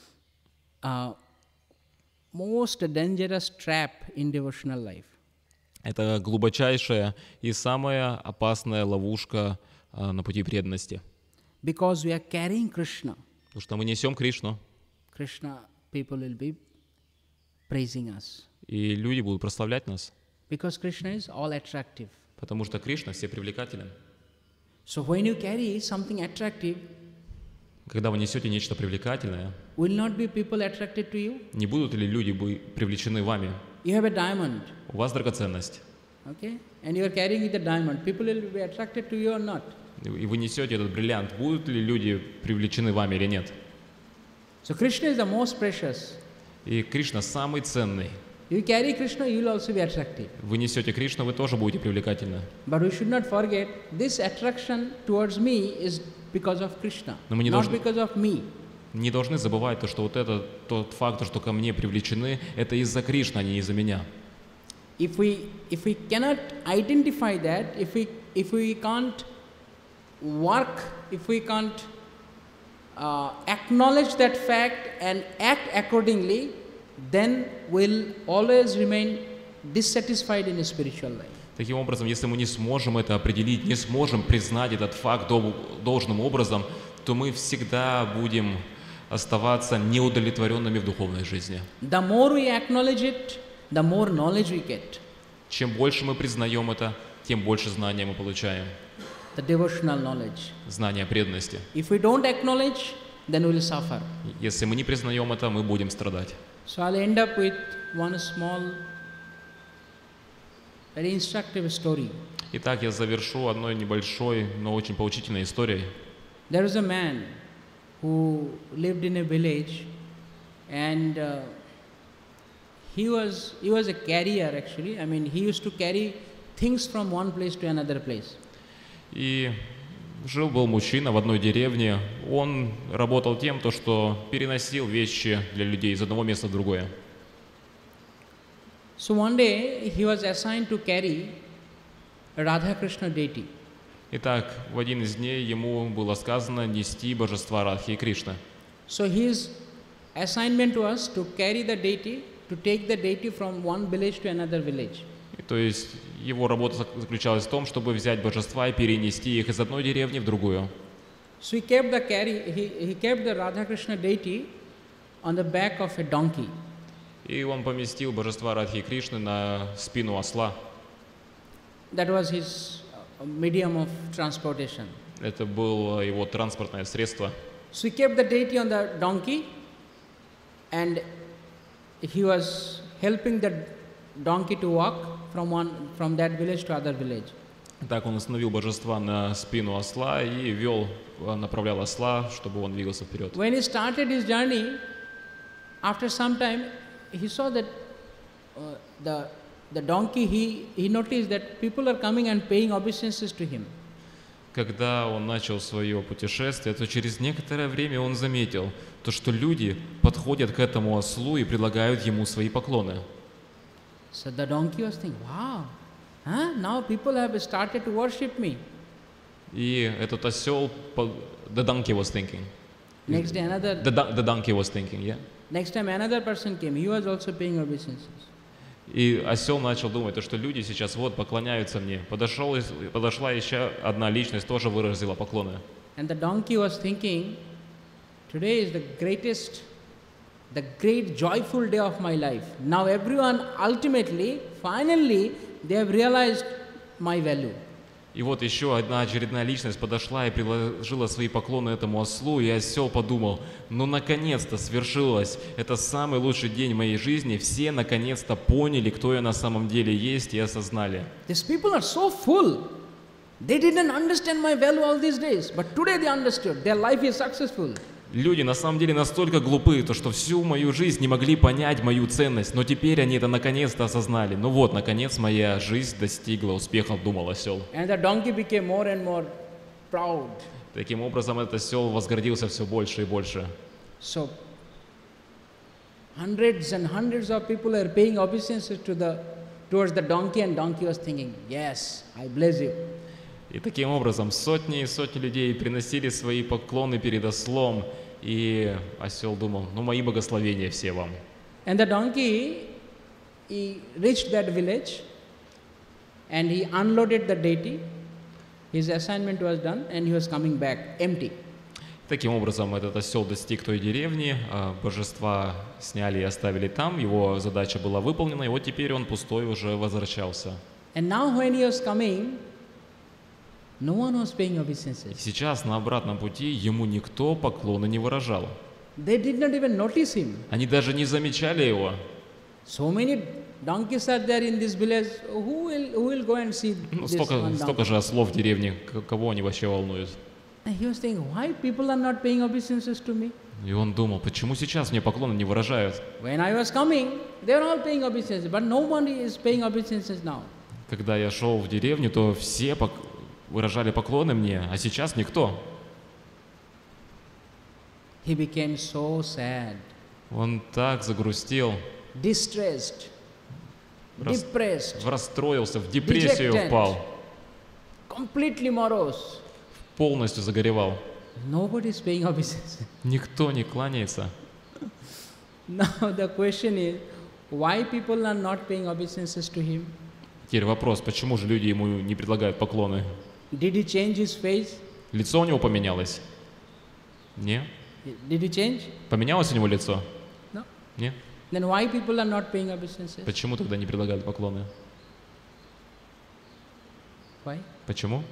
most dangerous trap in devotional life. Это глубочайшая и самая опасная ловушка на пути преданности. Because we are carrying Krishna. Потому что мы несем Кришну, Krishna people will be praising us. и люди будут прославлять нас, Because Krishna is all attractive. потому что Кришна все привлекателен. So when you carry something attractive, Когда вы несете нечто привлекательное, will not be people attracted to you? не будут ли люди привлечены вами? You have a diamond, У вас драгоценность, okay? And you are carrying the diamond. People will be attracted to you or not? и вы несете этот бриллиант. Будут ли люди привлечены вами или нет? So Krishna is the most precious. И Кришна самый ценный. You carry Krishna, you will also be attractive. Вы несете Кришну, вы тоже будете привлекательны. But we should not forget, this attraction towards me is because of Krishna, Но мы не not должны- because of me. Не должны забывать то, что вот это тот факт, что ко мне привлечены, это из-за Кришны, а не из-за меня. If we cannot identify that, if we can't work, if we can't acknowledge that fact and act accordingly, then we'll always remain dissatisfied in spiritual life. Таким образом, если мы не сможем это определить, не сможем признать этот факт должным образом, то мы всегда будем оставаться неудовлетворенными в духовной жизни. The more we acknowledge it, the more knowledge we get. Чем больше мы признаем это, тем больше знания мы получаем. The devotional knowledge. Знания преданности. If we don't acknowledge, then we'll suffer. Если мы не признаем это, мы будем страдать. So I'll end up with one small, very instructive story. Итак, я завершу одной небольшой, но очень поучительной историей. There was a man who lived in a village, and he was a carrier actually. I mean, he used to carry things from one place to another place. И жил-был мужчина в одной деревне. Он работал тем, что переносил вещи для людей из одного места в другое. So one day he was assigned to carry a Radha Krishna deity. Итак, в один из дней ему было сказано нести божества Радхи и Кришны. So his assignment was to carry the deity, to take the deity from one village to another village. И то есть его работа заключалась в том, чтобы взять божества и перенести их из одной деревни в другую. So he kept the Radha Krishna deity on the back of a donkey. И он поместил божества Радхи и Кришны на спину осла. That was his medium of transportation. Это было его транспортное средство. So he kept the deity on the donkey, and he was helping the donkey to walk from that village to other village. Так он установил божества на спину осла и направлял осла, чтобы он двигался вперед. When he started his journey, after some time, he saw that the donkey, he noticed that people are coming and paying obeisances to him. Когда он начал свое путешествие, то через некоторое время он заметил, что люди подходят к этому ослу и предлагают ему свои поклоны. So the donkey was thinking, wow, Huh? Now people have started to worship me. И этот осел, the donkey was thinking. Next day another, The donkey was thinking, yeah. next time another person came. He was also paying obeisances. И осел начал думать, то, что люди сейчас вот поклоняются мне. Подошла еще одна личность, тоже выразила поклоны. And the donkey was thinking, today is the great joyful day of my life. Now everyone ultimately, finally, they have realized my value. И вот еще одна очередная личность подошла и приложила свои поклоны этому ослу, и осел подумал, ну наконец-то свершилось, это самый лучший день моей жизни, все наконец-то поняли, кто я на самом деле есть, и осознали. These people are so full. They didn't understand my value all these days, but today they understood. Their life is successful. Люди на самом деле настолько глупы, то что всю мою жизнь не могли понять мою ценность, но теперь они это наконец-то осознали. Ну вот, наконец моя жизнь достигла успеха, думал осел. And the donkey became more and more proud. Таким образом, этот осел возгордился все больше и больше. So, hundreds and hundreds of people are paying obeisances towards the donkey, and donkey was thinking, yes, I bless you. И таким образом сотни и сотни людей приносили свои поклоны перед ослом, и осел думал, ну мои благословения все вам. And the donkey, he reached that village and he unloaded the deity. His assignment was done and he was coming back empty. Таким образом, этот осел достиг той деревни, божества сняли и оставили там, его задача была выполнена, и вот теперь он пустой уже возвращался. And now when he was coming, no one was paying obeisances. Сейчас на обратном пути ему никто поклоны не выражал. They did not even notice him. Они даже не замечали его. So many donkeys are there in this village. Who will go and see Ну, this one столько donkey? же ослов в деревне, кого они вообще волнуют. And he was thinking, why people are not paying obeisances to me? И он думал, почему сейчас мне поклоны не выражают? When I was coming, they were all paying obeisances, but nobody is paying obeisances now. Когда я шел в деревню, то все выражали поклоны мне, а сейчас никто. He became so sad, Он так загрустил, distressed, depressed, расстроился, в депрессию Dejected. впал, completely morose. полностью загоревал. Nobody is paying obeisances. Никто не кланяется. Now the question is, why people are not paying obeisances to him? Теперь вопрос, почему же люди ему не предлагают поклоны? Did he change his face? Лицо у него поменялось? Не? Did he change? Поменялось у него лицо? No. Не? Then why people are not paying obeisances? Почему тогда не предлагают поклоны? Why? Почему?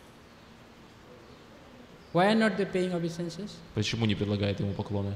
Why are not they paying obeisances? Почему не предлагают ему поклоны?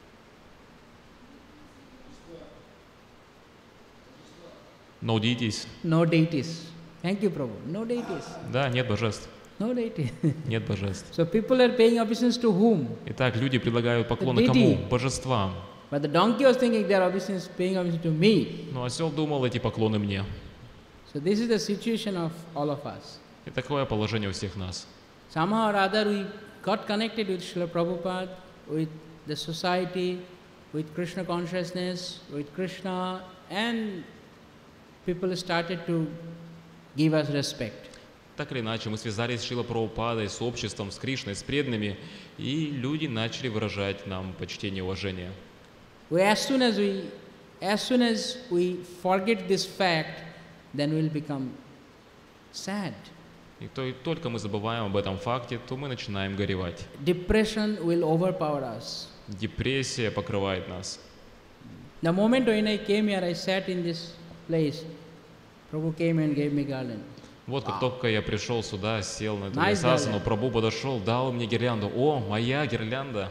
No deities. No deities. Thank you, Prabhu. No deities. Да, нет божеств. No deities. Нет божеств. So people are paying obeisances to whom? Итак, люди предлагают поклоны The кому? deity. Божествам. But the donkey was thinking they are paying obeisances to me. Но осел думал, эти поклоны мне. So this is the situation of all of us. И такое положение у всех нас. Somehow or other we got connected with Srila Prabhupada, with the society, with Krishna consciousness, with Krishna, and people started to give us respect. Так или иначе, мы связались с Шрила Прабхупадой, с обществом, с Кришной, с преданными, и люди начали выражать нам почтение и уважение. As soon as we forget this fact, then we'll become sad. И только мы забываем об этом факте, то мы начинаем горевать. Depression will overpower us. Депрессия покрывает нас. The moment when I came here, I sat in this place. Prabhu came and gave me garland. Вот как только я пришел сюда, сел на эту Nice асану, garland. Прабху подошел, дал мне гирлянду. О, моя гирлянда!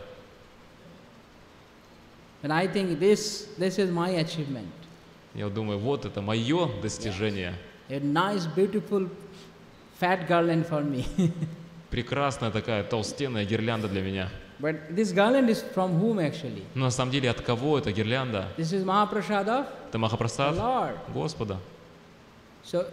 And I think this is my achievement. Я думаю, вот это мое достижение. A nice, beautiful, fat garland for me. Прекрасная такая толстенная гирлянда для меня. But this garland is from whom actually? Но на самом деле от кого эта гирлянда? This is Mahaprasad of Это the Махапрасад Lord. Господа. So,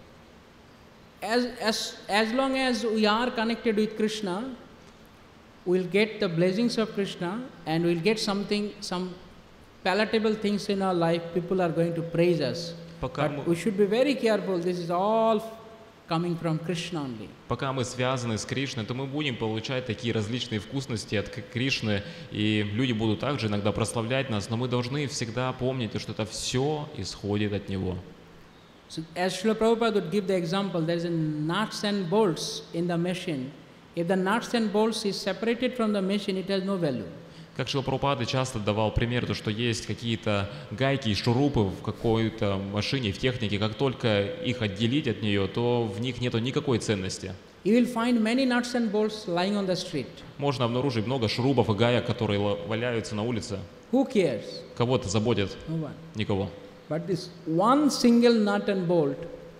as long as we are connected with Krishna, we'll get the blessings of Krishna and we'll get some palatable things in our life. People are going to praise us. Пока But мы, we should be very careful. This is all coming from Krishna only. пока мы связаны с Кришной, то мы будем получать такие различные вкусности от Кришны, и люди будут также иногда прославлять нас, но мы должны всегда помнить, что это все исходит от Него. So as Srila Prabhupada would give the example, there is a nuts and bolts in the machine. If the nuts and bolts is separated from the machine, it has no value. Как Шрила Прабхупада часто давал пример, то что есть какие-то гайки и шурупы в какой-то машине, в технике, как только их отделить от нее, то в них нет никакой ценности. You will find many nuts and bolts lying on the street. Можно обнаружить много шурупов и гаек, которые валяются на улице. Who cares? Кого-то заботит? No one. Никого. But this one single nut and bolt,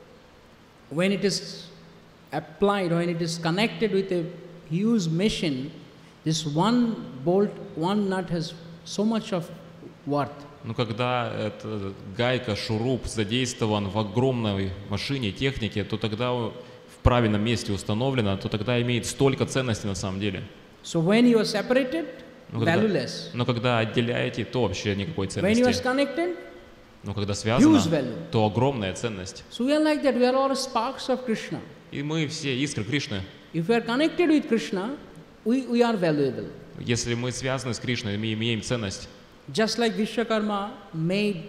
when it is applied, when it is connected with a huge machine, this one bolt, one nut has so much of worth. Но когда эта гайка, шуруп задействован в огромной машине, технике, то тогда в правильном месте установлено, то тогда имеет столько ценности на самом деле. So when you are separated, Но когда, valueless. но когда отделяете, то вообще никакой When you are ценности. connected, Но когда связано, huge value. то огромная ценность. So we are like that. We are all sparks of Krishna. И мы все искры Кришны. If we are connected with Krishna, we are valuable. Если мы связаны с Кришной, мы имеем ценность. Just like Vishwakarma made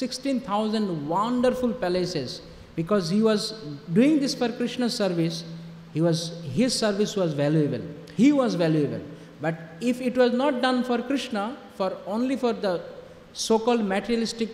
16,000 wonderful palaces because he was doing this for Krishna's service, his service was valuable. He was valuable. But if it was not done for Krishna, only for the so-called materialistic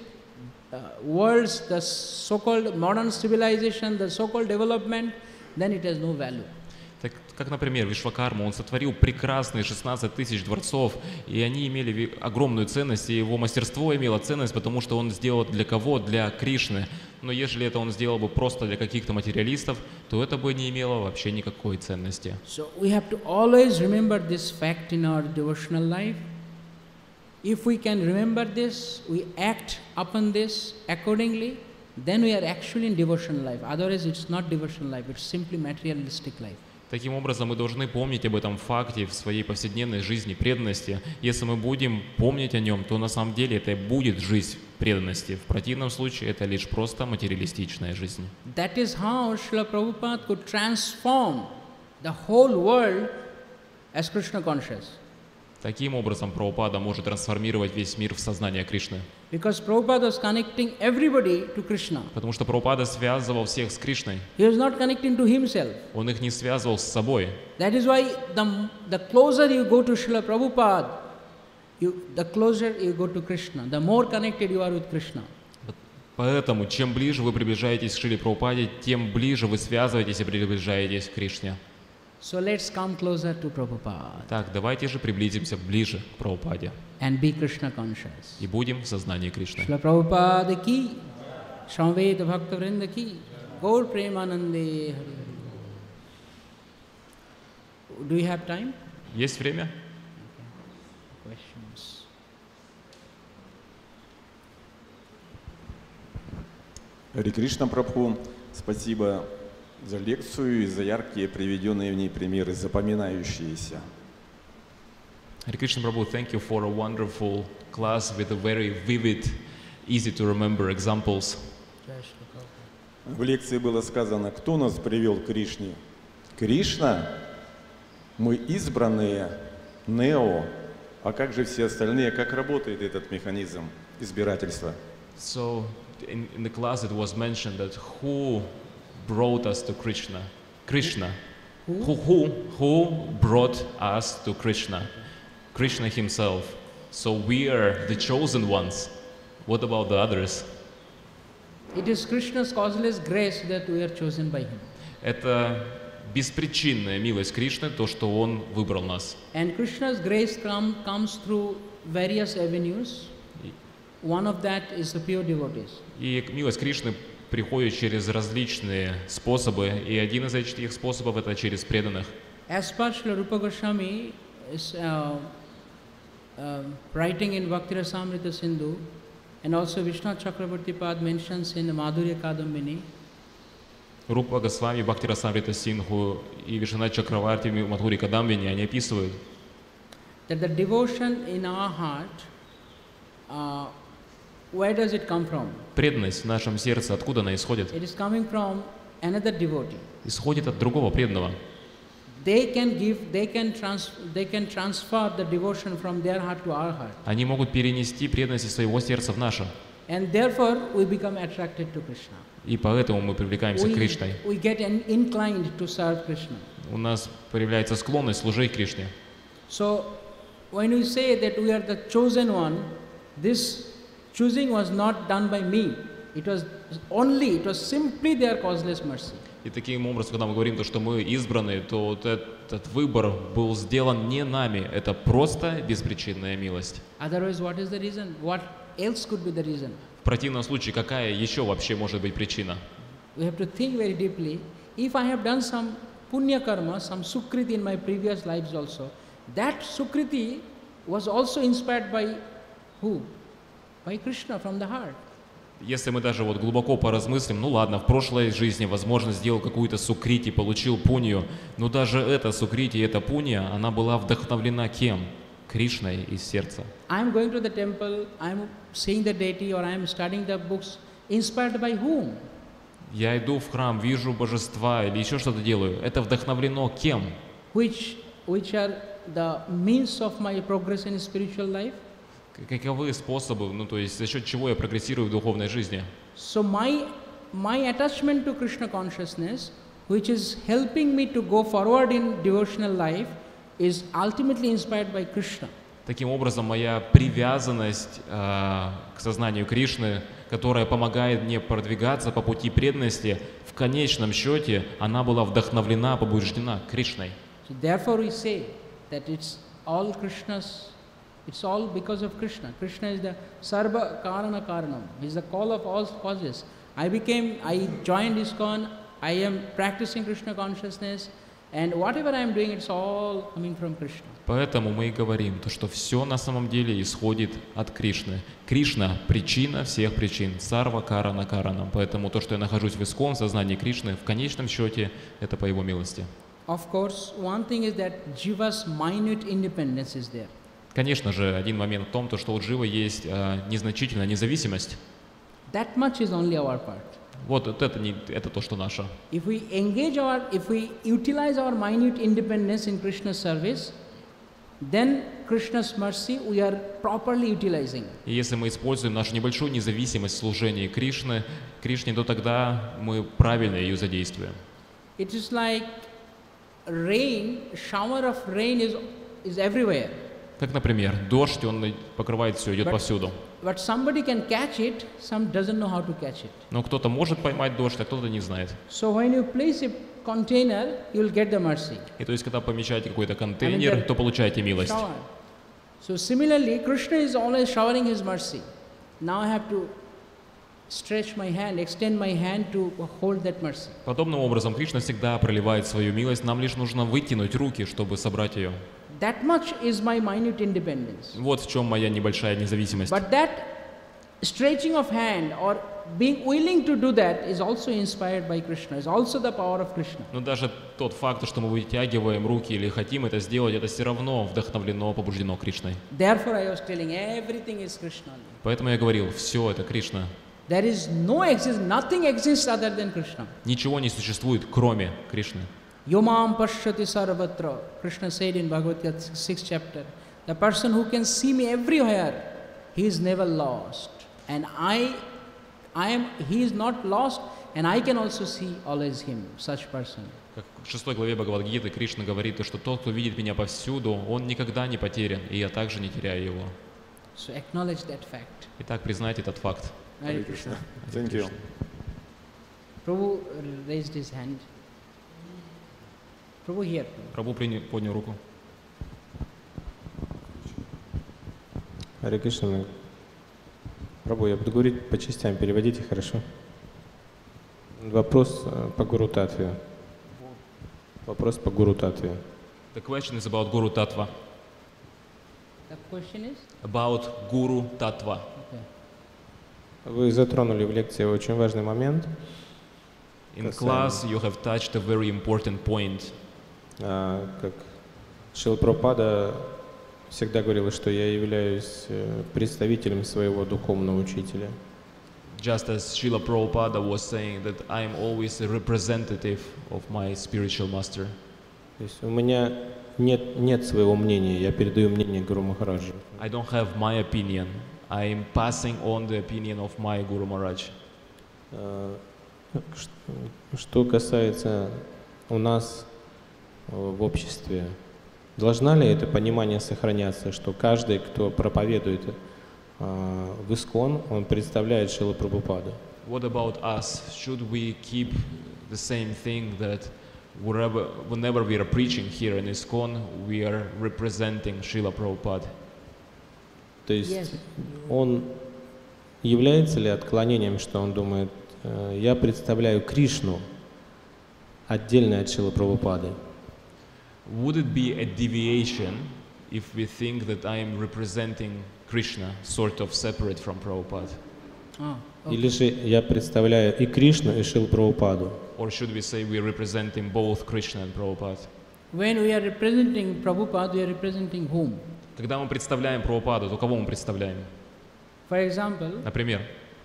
worlds, the so-called modern civilization, the so-called development, then it has no value. Так, как, например, Вишвакарма, он сотворил прекрасные 16 тысяч дворцов, и они имели огромную ценность, и его мастерство имело ценность, потому что он сделал для кого? Для Кришны. Но если это он сделал бы просто для каких-то материалистов, то это бы не имело вообще никакой ценности. So we have to always remember this fact in our devotional life. If we can remember this, we act upon this accordingly, then we are actually in devotional life. Otherwise it's not devotional life, it's simply materialistic life. Таким образом, мы должны помнить об этом факте в своей повседневной жизни преданности. Если мы будем помнить о нем, то на самом деле это будет жизнь преданности. В противном случае это лишь просто материалистичная жизнь. That is how Srila Prabhupada could transform the whole world as Krishna conscious. Таким образом, Прабхупада может трансформировать весь мир в сознание Кришны. Because Prabhupada was connecting everybody to Krishna. Потому что Прабхупада связывал всех с Кришной. He was not connecting to himself. Он их не связывал с собой. That is why the closer you go to Srila Prabhupada, the closer you go to Krishna, the more connected you are with Krishna. Поэтому, чем ближе вы приближаетесь к Шриле Прабхупаде, тем ближе вы связываетесь и приближаетесь к Кришне. So let's come closer to Prabhupada Так, давайте же приблизимся ближе к Прабхупаде and be Krishna conscious. и будем в сознании Кришны. Srila Prabhupada ki, Samveda Bhakta Vrinda ki, Gaur Premanande Hari. Do you have time? Есть время? Questions. Харе Кришна Прабху, спасибо за лекцию и за яркие приведенные в ней примеры, запоминающиеся. Hare Krishna Prabhu, thank you for a wonderful class with a very vivid, easy to remember examples. В лекции было сказано, кто нас привел к Кришне? Кришна? Мы избранные, Нео. А как же все остальные? Как работает этот механизм избирательства? So, in the class it was mentioned that who brought us to Krishna? Krishna. Who brought us to Krishna? Krishna himself. So we are the chosen ones. What about the others? It is Krishna's causeless grace that we are chosen by him. Это беспричинная милость Кришны, то, что Он выбрал нас. And Krishna's grace comes through various avenues. One of that is the pure devotees. И милость Кришны приходит через различные способы, и один из этих способов это через преданных. As per Srila Rupa Goswami is writing in Bhakti Rasamrita Sindhu, and also Vishnu Chakravarti Pad mentions in Madhurya Kadambini, Рупа Госвами, Бхакти Расамрита Сингху и Вишванат Чакраварти в Мадхури Кадамбини, они описывают, that the devotion in our heart where does it come from? Преданность в нашем сердце, откуда она исходит? It is coming from another devotee. Исходит от другого преданного. They can transfer the devotion from their heart to our heart. Они могут перенести преданность из своего сердца в наше. And therefore we become attracted to Krishna. И поэтому мы привлекаемся к Кришной. We get inclined to serve Krishna. У нас появляется склонность служить Кришне. So when we say that we are the chosen one, this choosing was not done by me. It was simply their causeless mercy. И таким образом, когда мы говорим, что мы избраны, то вот этот выбор был сделан не нами. Это просто беспричинная милость. Otherwise, what is the reason? What else could be the reason? В противном случае, какая еще вообще может быть причина? We have to think very deeply. If I have done some punya karma, some sukriti in my previous lives also, that sukriti was also inspired by who? By Krishna from the heart. Если мы даже вот глубоко поразмыслим, ну ладно, в прошлой жизни, возможно, сделал какую-то сукрити, получил пунью, но даже эта сукрити, эта пунья, она была вдохновлена кем? Кришной из сердца. I'm going to the temple, I'm seeing the deity or I'm studying the books, inspired by whom? Я иду в храм, вижу божества или еще что-то делаю. Это вдохновлено кем? Which are the means of my progress in spiritual life? Каковы способы, ну то есть за счет чего я прогрессирую в духовной жизни? So my attachment to Krishna consciousness, which is helping me to go forward in devotional life, is ultimately inspired by Krishna. Таким образом, моя привязанность к сознанию Кришны, которая помогает мне продвигаться по пути преданности, в конечном счете она была вдохновлена, побуждена Кришной. So therefore we say that it's all because of Krishna. Krishna is the Sarva Karana Karanam. He is the call of all causes. I joined ISKCON, I am practicing Krishna consciousness, and whatever I am doing, it's all coming from Krishna. Поэтому мы и говорим, что все на самом деле исходит от Кришны. Кришна – причина всех причин. Сарва Карана Каранам. Поэтому то, что я нахожусь в ISKCON, в сознании Кришны, в конечном счете, это по Его милости. Of course, one thing is that Jiva's minute independence is there. Конечно же, один момент в том, что у Дживы есть незначительная независимость. That much is only our part. Вот это то, что наше. If we utilize our minute independence in Krishna's service, then Krishna's mercy we are properly utilizing. И если мы используем нашу небольшую независимость в служении Кришне, то тогда мы правильно ее задействуем. It is like rain, shower of rain is everywhere. Как, например, дождь, он покрывает все, идет повсюду. But somebody can catch it, some doesn't know how to catch it. Но кто-то может поймать дождь, а кто-то не знает. So when you place a container, you will get the mercy. И то есть, когда помещаете какой-то контейнер, то получаете милость. Shower. So similarly, Krishna is always showering his mercy. Now I have to stretch my hand, extend my hand to hold that mercy. Подобным образом, Кришна всегда проливает свою милость, нам лишь нужно вытянуть руки, чтобы собрать ее. That much is my minute independence. Вот в чем моя небольшая независимость. But that stretching of hand or being willing to do that is also inspired by Krishna, is also the power of Krishna. Но даже тот факт, что мы вытягиваем руки или хотим это сделать, это все равно вдохновлено, побуждено Кришной. Therefore I was telling everything is Krishna. Поэтому я говорил, все это Кришна. There is nothing exists other than Krishna. Ничего не существует, кроме Кришны. Yomam pashyati sarvatra. Krishna said in Bhagavad Gita 6th chapter, the person who can see me everywhere, he is never lost. And he is not lost, and I can also see always him, such person. Как в 6 главе Бхагавад-гиты Кришна говорит, что тот, кто видит меня повсюду, он никогда не потерян, и я также не теряю его. So acknowledge that fact. Итак, признайте этот факт. Hare Krishna. Thank you. Prabhu raised his hand. Prabhu here. Прабху поднял руку. Харе Кришна. Прабху, я буду говорить по частям, переводите, хорошо? Вопрос по Гуру Татве. Вопрос по Гуру Татве. The question is about Guru Tattva. The question is? About Guru Tattva. Okay. Вы затронули в лекции очень важный момент. In class you have touched a very important point. Как Шрила Прабхупада всегда говорил, что я являюсь представителем своего духовного учителя. Just as Srila Prabhupada was saying that I am always a representative of my spiritual master. То есть у меня нет своего мнения, я передаю мнение Гуру Махараджу. I don't have my opinion. I am passing on the opinion of my Guru Maharaj. Что касается у нас в обществе, должна ли это понимание сохраняться, что каждый, кто проповедует в ИСККОН, он представляет Шрилу Прабхупаду? What about us? Should we keep the same thing that whenever we are preaching here in ISKCON, we are representing Srila Prabhupada? То есть он является ли отклонением, что он думает, я представляю Кришну отдельно от Шрилы Прабхупады? Would it be a deviation if we think that I am representing Krishna, sort of separate from Prabhupada? Или же я представляю и Кришну, и Шрилу Прабхупаду? Or should we say we are representing both Krishna and Prabhupada? When we are representing Prabhupada, we are representing whom? Когда мы представляем Прабхупаду, то кого мы представляем? For example, Например,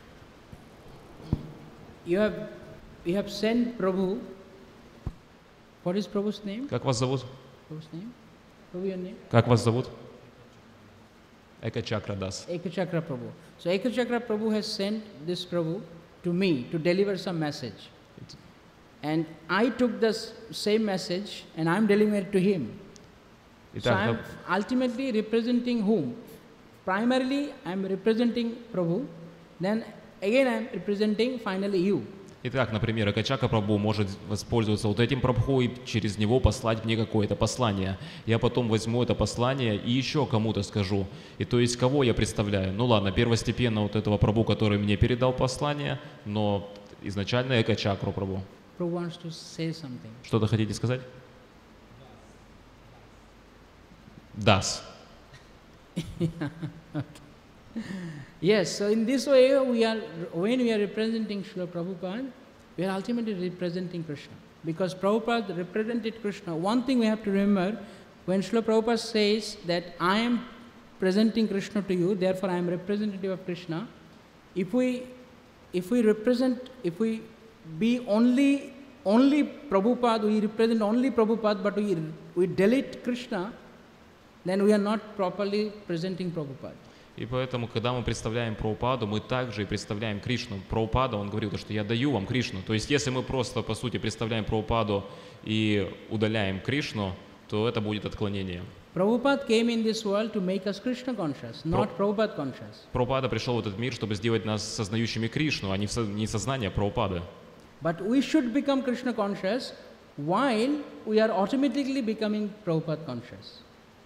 you have sent Prabhu. What is Prabhu's name? как вас зовут? Prabhu's name? Prabhu, your name? Как вас зовут? Ekachakra Das. Ekachakra Prabhu. So Ekachakra Prabhu has sent this Prabhu to me to deliver some message. And I took the same message and I am delivering it to him. So I am ultimately representing whom? Primarily I am representing Prabhu, then again I am representing finally you. Итак, например, Экачакра Прабху может воспользоваться вот этим Прабху и через него послать мне какое-то послание. Я потом возьму это послание и еще кому-то скажу. И то есть кого я представляю? Ну ладно, первостепенно вот этого Прабху, который мне передал послание, но изначально Экачакру Прабху. Prabhu wants to say something. Что-то хотите сказать? Das. Yes, so in this way, when we are representing Srila Prabhupada, we are ultimately representing Krishna. Because Prabhupada represented Krishna. One thing we have to remember, when Srila Prabhupada says that I am presenting Krishna to you, therefore I am representative of Krishna, if we be only Prabhupada, we represent only Prabhupada, but we delete Krishna, then we are not properly presenting Prabhupada. И поэтому, когда мы представляем Прабхупаду, мы также и представляем Кришну. Прабхупада, он говорил, что я даю вам Кришну. То есть, если мы просто, по сути, представляем Прабхупаду и удаляем Кришну, то это будет отклонение. Prabhupada came in this world to make us Krishna conscious, not Prabhupada conscious. Прабхупада пришел в этот мир, чтобы сделать нас сознающими Кришну, а не сознание Прабхупады. But we should become Krishna conscious while we are automatically becoming Prabhupada conscious.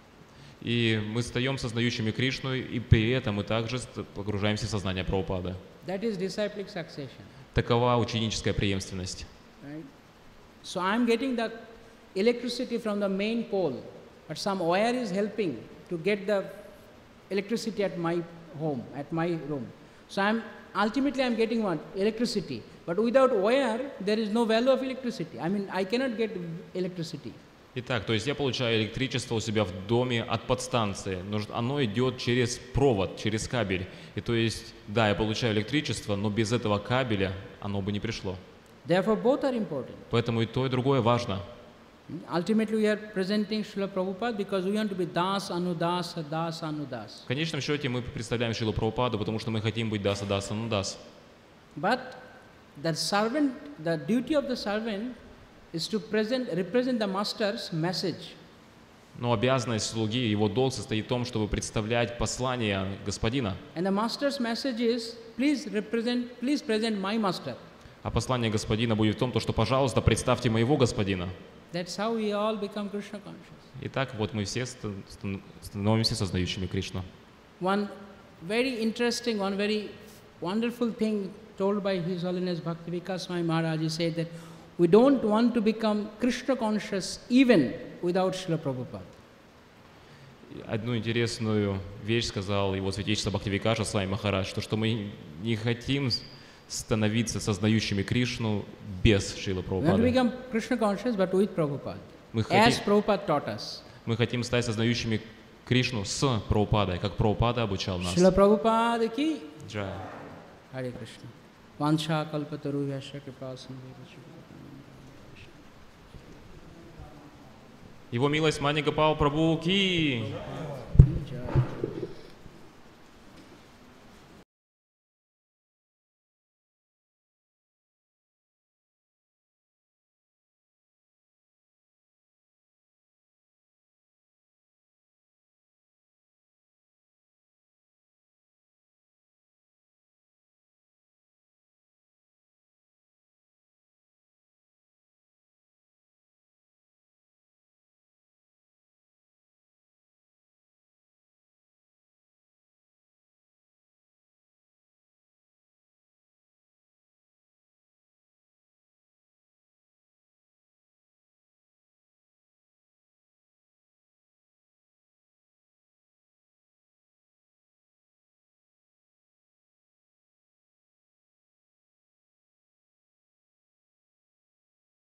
И мы стаем сознающими Кришну, и при этом мы также погружаемся в сознание Прабхупады. That is disciplic succession. Такова ученическая преемственность. Right? So I am getting the electricity from the main pole, but some wire is helping to get the electricity at my home, at my room. So ultimately I am getting what? Electricity. But without wire, there is no value of electricity. I mean, I cannot get electricity. Итак, то есть я получаю электричество у себя в доме от подстанции, но оно идет через провод, через кабель. И то есть, да, я получаю электричество, но без этого кабеля оно бы не пришло. Therefore, both are important. Поэтому и то, и другое важно. Ultimately, we are presenting Srila Prabhupada because we want to be Das Anudas, Das Anudas. В конечном счете мы представляем Шрилу Прабхупаду, потому что мы хотим быть Даса Даса Анудас. But the duty of the servant is to represent the master's message. Но обязанность слуги, его долг состоит в том, чтобы представлять послание Господина. And the master's message is, please present my master. А послание Господина будет в том, что, пожалуйста, представьте моего Господина. That's how we all become Krishna conscious. Итак, вот мы все становимся сознающими Кришну. One very interesting, one very wonderful thing told by His Holiness Bhakti Vikas Swami Maharaj, he said that we don't want to become Krishna conscious even without Srila Prabhupada. Одну интересную вещь сказал его святейшество Бхактивикаша Свами Махарадж, что мы не хотим становиться сознающими Кришну без Шрилы We want to Прабхупады. become Krishna conscious but with Prabhupada, as Prabhupada taught us. Мы хотим стать сознающими Кришну с Прабхупадой, как Прабхупада обучал нас. Шрила Прабхупада ки Джай. Харе Кришна. Vancha kalpatarubhyasya kripa sindhu. Его милость Мани Гопал Прабху ки.